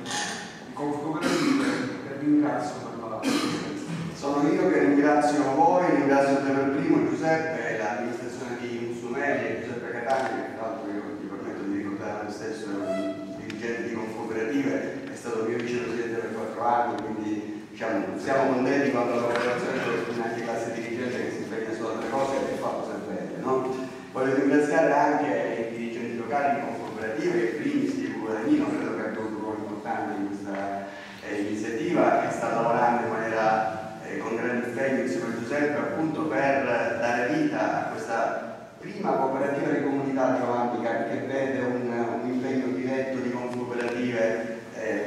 Speaker 2: e ringrazio per la presenza.
Speaker 12: Sono io che ringrazio voi, ringrazio te per primo, Giuseppe, e l'amministrazione di Musumeli e Giuseppe Catania, che tra l'altro io mi permetto di ricordare me stesso, è un dirigente di Confcooperative, è stato mio vicepresidente per 4 anni, quindi diciamo, siamo contenti quando la cooperazione corrisponde anche classe dirigente che si impegna su altre cose e è fatto sempre bene, no? Voglio ringraziare anche i dirigenti locali di Confcooperative, e primis di Guadagnino, credo che abbia avuto un ruolo importante in questa iniziativa, che sta lavorando in maniera con grande impegno insieme a Giuseppe appunto per dare vita a questa prima cooperativa di comunità geoamica che vede un impegno diretto di Confcooperative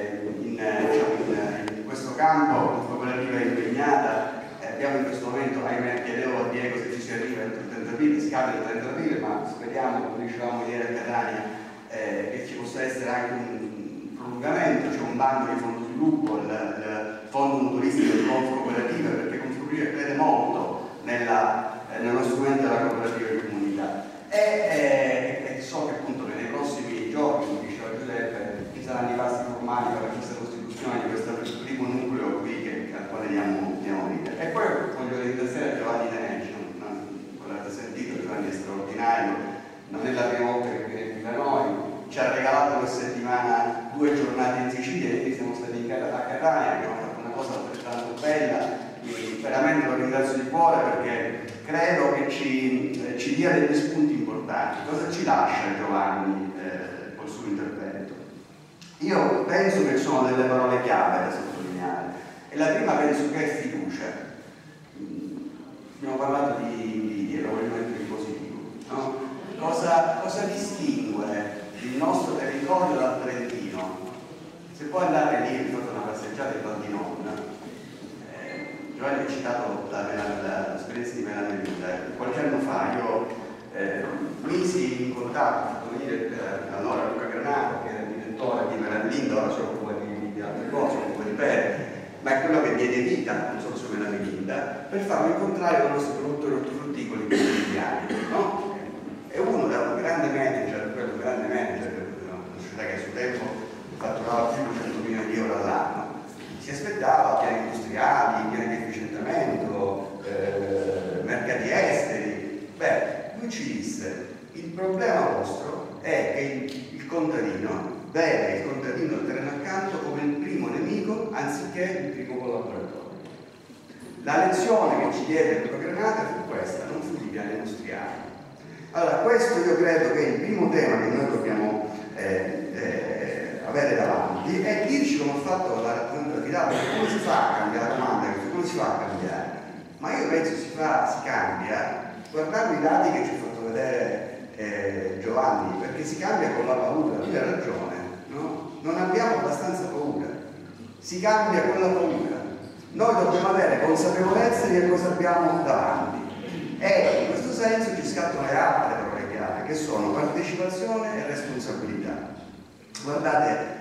Speaker 12: in questo campo. Confcooperativa è impegnata, abbiamo in questo momento, ahimè, chiedevo a Diego se ci si arriva entro il 30 aprile, scade il 30 aprile, ma speriamo, come dicevamo ieri a Catania, che ci possa essere anche un prolungamento, c'è un bando di fondo sviluppo, il fondo mutualistico di Confcooperative, perché Confcooperative crede molto nello strumento della cooperativa di comunità e so che appunto nei prossimi giorni, come diceva Giuseppe, ci saranno i passi formali per questa costituzione di questo primo nucleo qui al quale diamo vita. E poi voglio ringraziare Giovanni Teneci, non l'avete sentito, Giovanni è straordinario, non è la prima volta che viene qui da noi, ci ha regalato questa settimana 2 giornate in Sicilia e siamo stati a Catania, abbiamo fatto una cosa altrettanto bella, veramente lo ringrazio di cuore perché credo che ci dia degli spunti importanti. Cosa ci lascia Giovanni col suo intervento? Io penso che ci sono delle parole chiave da sottolineare e la prima penso che è fiducia. Abbiamo parlato di invidia, lo voglio mettere in positivo, no? Cosa distingue il nostro territorio dal Trentino? Se puoi andare lì, ho fatto una passeggiata in Val di Non, Giovanni ha citato l'esperienza di Melanelita. Qualche anno fa io misi in contatto, ho fatto venire allora Luca Granato, che era il direttore di Melanelita, ora si occupa di altre cose, si occupa di pere, ma è quello che diede vita al consorzio Melanelita, per farlo incontrare con i nostri produttori ortofrutticoli quotidiani, no? E uno da un grande manager, una società che a suo tempo fatturava più di 100 milioni di euro all'anno, si aspettava piani industriali, piani di efficientamento, mercati esteri. Beh, lui ci disse: il problema vostro è che il contadino vede il contadino del terreno accanto come il primo nemico anziché il primo collaboratore. La lezione che ci diede il Granata fu questa, non fu di piani industriali. Allora, questo io credo che è il primo tema che noi dobbiamo avere davanti e dirci come ho fatto la rappresentatività, perché come si fa a cambiare la domanda, come si fa a cambiare? Ma io penso si cambia guardando i dati che ci ha fatto vedere Giovanni, perché si cambia con la paura, lui ha ragione, no? Non abbiamo abbastanza paura, si cambia con la paura. Noi dobbiamo avere consapevolezza di che cosa abbiamo davanti e in questo senso ci scattano le altre parole chiave che sono partecipazione e responsabilità. Guardate,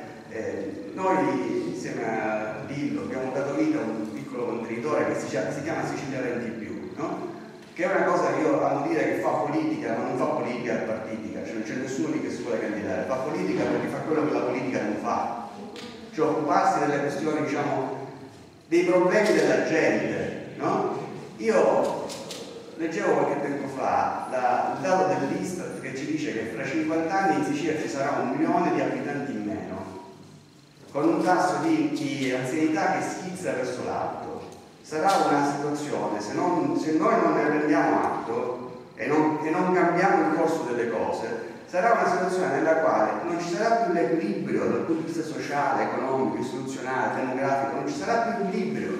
Speaker 12: noi insieme a Dillo abbiamo dato vita a un piccolo contenitore che si chiama Sicilia 20+, no? Che è una cosa che io amo dire che fa politica, ma non fa politica partitica, cioè non c'è nessuno lì che si vuole candidare, fa politica perché fa quello che la politica non fa, cioè occuparsi delle questioni, diciamo, dei problemi della gente, no? Io leggevo qualche tempo fa il dato dell'Istat che ci dice che fra 50 anni in Sicilia ci sarà 1 milione di abitanti in meno, con un tasso di anzianità che schizza verso l'alto. Sarà una situazione, se noi non ne prendiamo atto e non cambiamo il corso delle cose, sarà una situazione nella quale non ci sarà più l'equilibrio dal punto di vista sociale, economico, istituzionale, demografico, non ci sarà più equilibrio,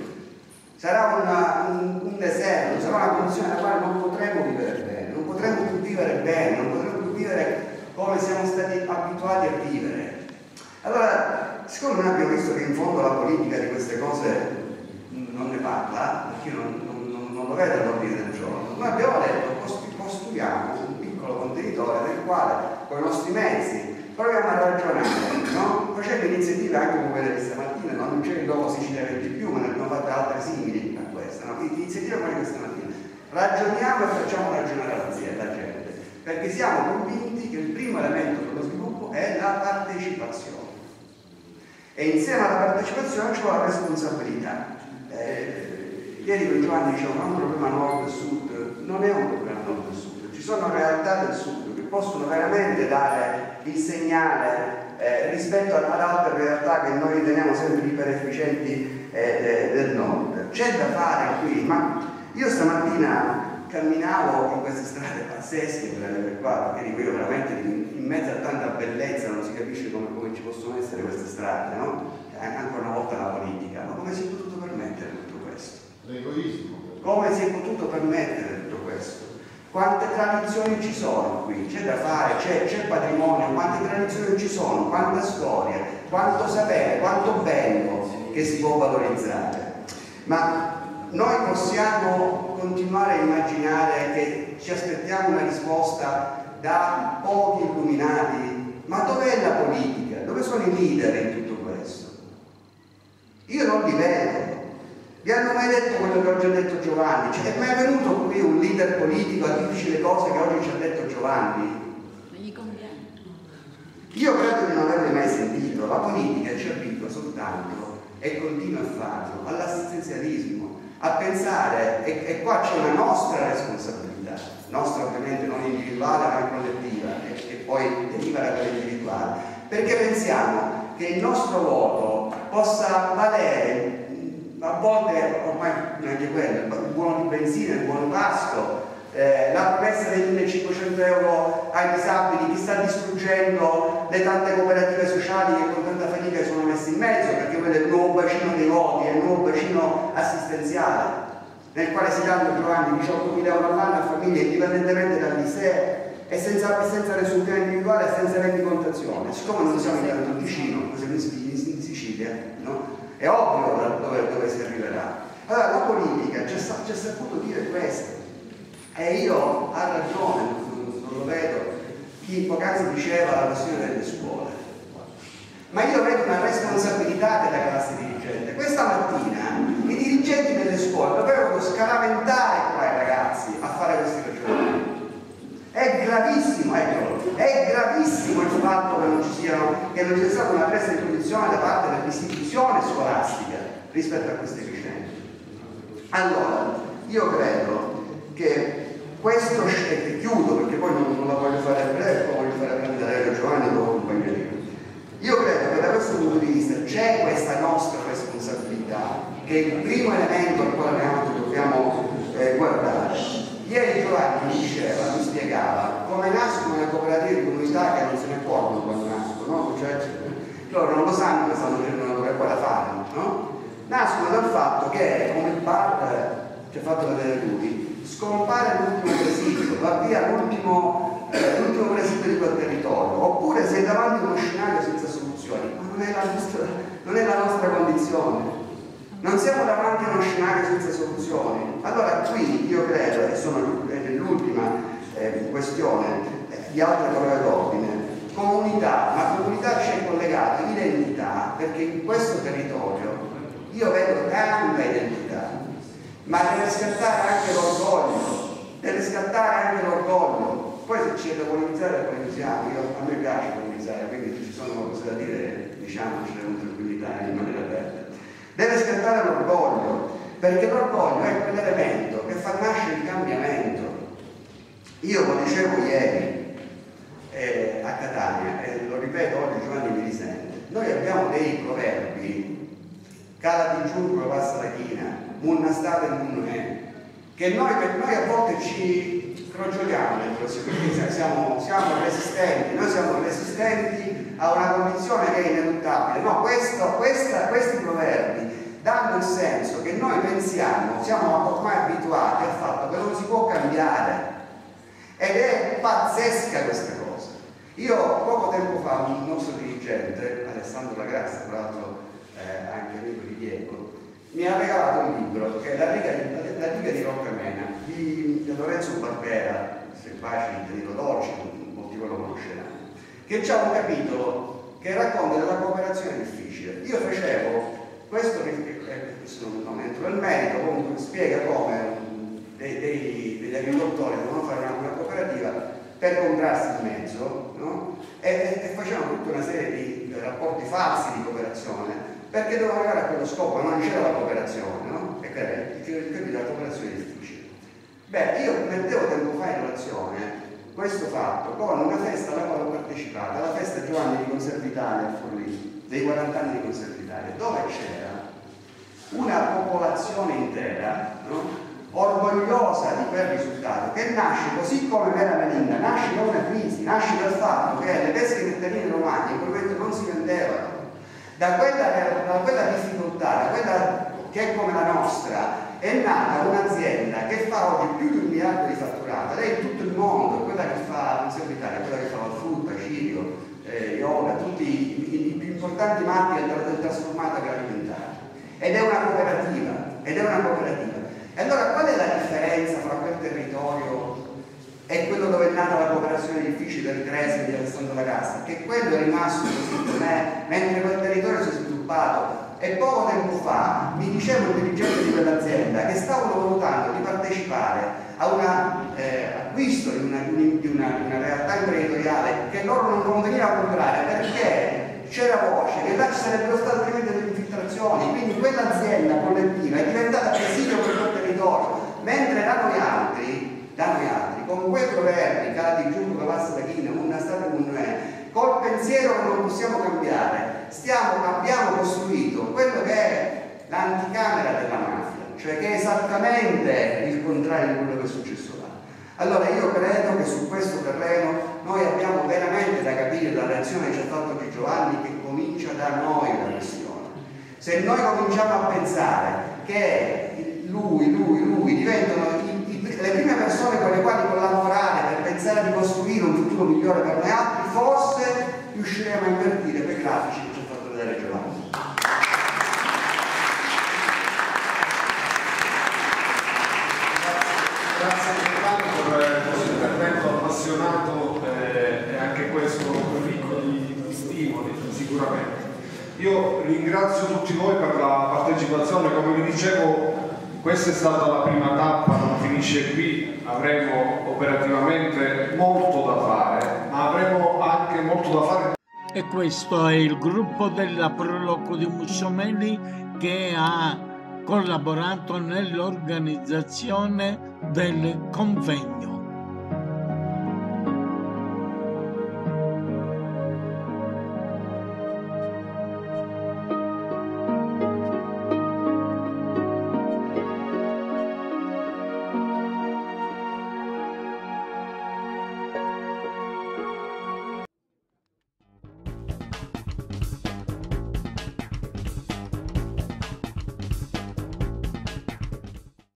Speaker 12: sarà un deserto, sarà una condizione nella quale non potremo vivere bene, non potremo più vivere bene, non potremo più vivere come siamo stati abituati a vivere. Allora, siccome noi abbiamo visto che in fondo la politica di queste cose non ne parla, perché io non lo vedo all'ordine del giorno, noi abbiamo detto costruiamo un piccolo contenitore nel quale con i nostri mezzi proviamo a ragionare, no? Facendo iniziative anche come quelle di stamattina, non c'è il logo Sicilia 20+, ma ne abbiamo fatte altre simili a questa, no? Iniziative come questa mattina. Ragioniamo e facciamo ragionare la gente, perché siamo convinti che il primo elemento per lo sviluppo è la partecipazione. E insieme alla partecipazione c'è la responsabilità. Ieri con Giovanni diceva ma è un problema nord e sud, non è un problema nord e sud, ci sono realtà del sud che possono veramente dare il segnale rispetto ad altre realtà che noi riteniamo sempre iperefficienti del nord. C'è da fare qui, ma io stamattina camminavo in queste strade pazzesche per qua, perché dico io veramente in mezzo a tanta bellezza non si capisce come ci possono essere queste strade, no? Ancora una volta la politica, ma come si è potuto permettere tutto questo?
Speaker 13: L'egoismo.
Speaker 12: Come si è potuto permettere tutto questo? Quante tradizioni ci sono qui? C'è da fare, c'è patrimonio, quante tradizioni ci sono, quanta storia, quanto sapere, quanto bello che si può valorizzare. Ma noi possiamo continuare a immaginare che ci aspettiamo una risposta da pochi illuminati, ma dov'è la politica? Dove sono i leader in tutto questo? Io non li vedo. Vi hanno mai detto quello che oggi ha detto Giovanni? Cioè, è mai venuto qui un leader politico a dirci le cose che oggi ci ha detto Giovanni?
Speaker 5: Non gli conviene.
Speaker 12: Io credo di non averle mai sentito. La politica ci abitua soltanto, e continua a farlo, all'assistenzialismo, a pensare, e qua c'è una nostra responsabilità, nostra ovviamente non individuale ma collettiva, che poi deriva da quella individuale, perché pensiamo che il nostro voto possa valere, a volte ormai neanche quello, il buono di benzina, il buono pasto, la promessa dei 1.500 euro ai disabili, chi sta distruggendo le tante cooperative sociali che con tanta fatica sono messe in mezzo, perché quello è il nuovo bacino dei voti, è il nuovo bacino assistenziale, nel quale si danno Giovanni 18.000 euro all'anno a famiglie indipendentemente dall'ISEE e senza nessun piano individuale e senza rendicontazione. Siccome non siamo tanto vicino, siamo in Sicilia, no? È ovvio dove si arriverà. Allora la politica ci ha saputo dire questo, e io ha ragione, non lo vedo, chi poc'anzi diceva la questione delle scuole, ma io vedo una responsabilità della classe dirigente. Questa mattina i dirigenti delle scuole dovevano scaraventare qua i ragazzi a fare questi ragionamenti. È gravissimo, è gravissimo il fatto che non sia stata una presa di posizione da parte dell'istituzione scolastica rispetto a queste vicende. Allora, io credo che questo, e chiudo perché poi non la voglio fare breve, poi voglio fare prendere Giovanni e lo accompagneremo. che è il primo elemento al quale dobbiamo guardare. Ieri Giovanni mi spiegava come nascono le cooperative di comunità che non se ne accorgono quando nascono, cioè loro non lo sanno che stanno facendo una cooperativa, la fanno, no? Nascono dal fatto che, come il bar ci ha fatto vedere lui, scompare l'ultimo presidio, va via l'ultimo presidio di quel territorio, oppure sei davanti a uno scenario senza soluzioni, ma non è la nostra condizione. Non siamo davanti a uno scenario senza soluzioni. Allora qui io credo, e sono nell'ultima questione di altre parole d'ordine, comunità, ma comunità c'è collegata identità, perché in questo territorio io vedo tanta identità, ma deve scattare anche l'orgoglio, poi se c'è da polemizzare polemizziamo, a me piace polemizzare, quindi ci sono cose da dire, diciamoci con tranquillità in maniera aperta. Deve scattare l'orgoglio, perché l'orgoglio è quell'elemento che fa nascere il cambiamento. Io lo dicevo ieri a Catania, e lo ripeto oggi, Giovanni mi risente, noi abbiamo dei proverbi, cala di giungolo passa la china, munna state e munno è, che noi a volte ci crogioliamo nel prossimo, perché siamo resistenti, noi siamo resistenti a una condizione che è ineluttabile. No, questi proverbi danno il senso che noi pensiamo, siamo ormai abituati al fatto che non si può cambiare, ed è pazzesca questa cosa. Io poco tempo fa un nostro dirigente, Alessandro Lagrazza, tra l'altro anche amico di Diego, mi ha regalato un libro che è La riga di Roccamena di Lorenzo Barbera, se facile di Danilo Dolci, molti lo conosceranno, che c'ha un capitolo che racconta della cooperazione difficile. Io facevo questo, non entro nel merito, comunque spiega come degli agricoltori devono fare una cooperativa per comprarsi il mezzo, no? e facevano tutta una serie di rapporti falsi di cooperazione, perché dovevano arrivare a quello scopo, non c'era la cooperazione, no? E che il capito della cooperazione è difficile. Beh, io mettevo tempo fa in relazione questo fatto con una festa alla quale ho partecipato, la festa Giovanni di Conservitalia a Forlì, dei 40 anni di Conservitalia, dove c'era una popolazione intera, no? Orgogliosa di quel risultato, che nasce così come Mera Melinda, nasce da una crisi, nasce dal fatto che le pesche nettarine romane in quel momento non si vendevano. Da quella difficoltà, da quella che è come la nostra, è nata un'azienda che fa oggi più di 1 miliardo di fatturato, lei in tutto il mondo, quella che fa Conservitalia, quella che fa la frutta, cirio, yoga, tutti i più importanti marchi del trasformato agroalimentare. Ed è una cooperativa. E allora qual è la differenza fra quel territorio e quello dove è nata la cooperazione difficile del Crese di Alessandro Lagrazza? Che quello è rimasto così com'è, mentre quel territorio si è sviluppato. E poco tempo fa mi diceva un dirigente di quell'azienda che stavano valutando di partecipare a un acquisto di una realtà imprenditoriale che loro non conveniva comprare perché c'era voce che là ci sarebbero state altrimenti delle infiltrazioni, quindi quell'azienda collettiva è diventata presidio per quel territorio, mentre da noi altri, con quei proverbi, cala di giungolo passa la china, una stata un è, col pensiero che non possiamo cambiare, abbiamo costruito quello che è l'anticamera della mafia, cioè che è esattamente il contrario di quello che è successo là. Allora io credo che su questo terreno noi abbiamo veramente da capire la reazione che ci ha fatto oggi Giovanni, che comincia da noi la questione. Se noi cominciamo a pensare che lui diventano le prime persone con le quali collaborare per pensare di costruire un futuro migliore per noi altri, forse riusciremo a invertire quei grafici che ci ha fatto vedere Giovanni.
Speaker 2: Grazie Giovanni per questo intervento appassionato e anche questo ricco di stimoli sicuramente. Io ringrazio tutti voi per la partecipazione, come vi dicevo questa è stata la prima tappa, non finisce qui, avremo operativamente molto da fare, ma avremo anche molto da fare.
Speaker 1: E questo è il gruppo della Proloco di Mussomeli che ha collaborato nell'organizzazione del convegno.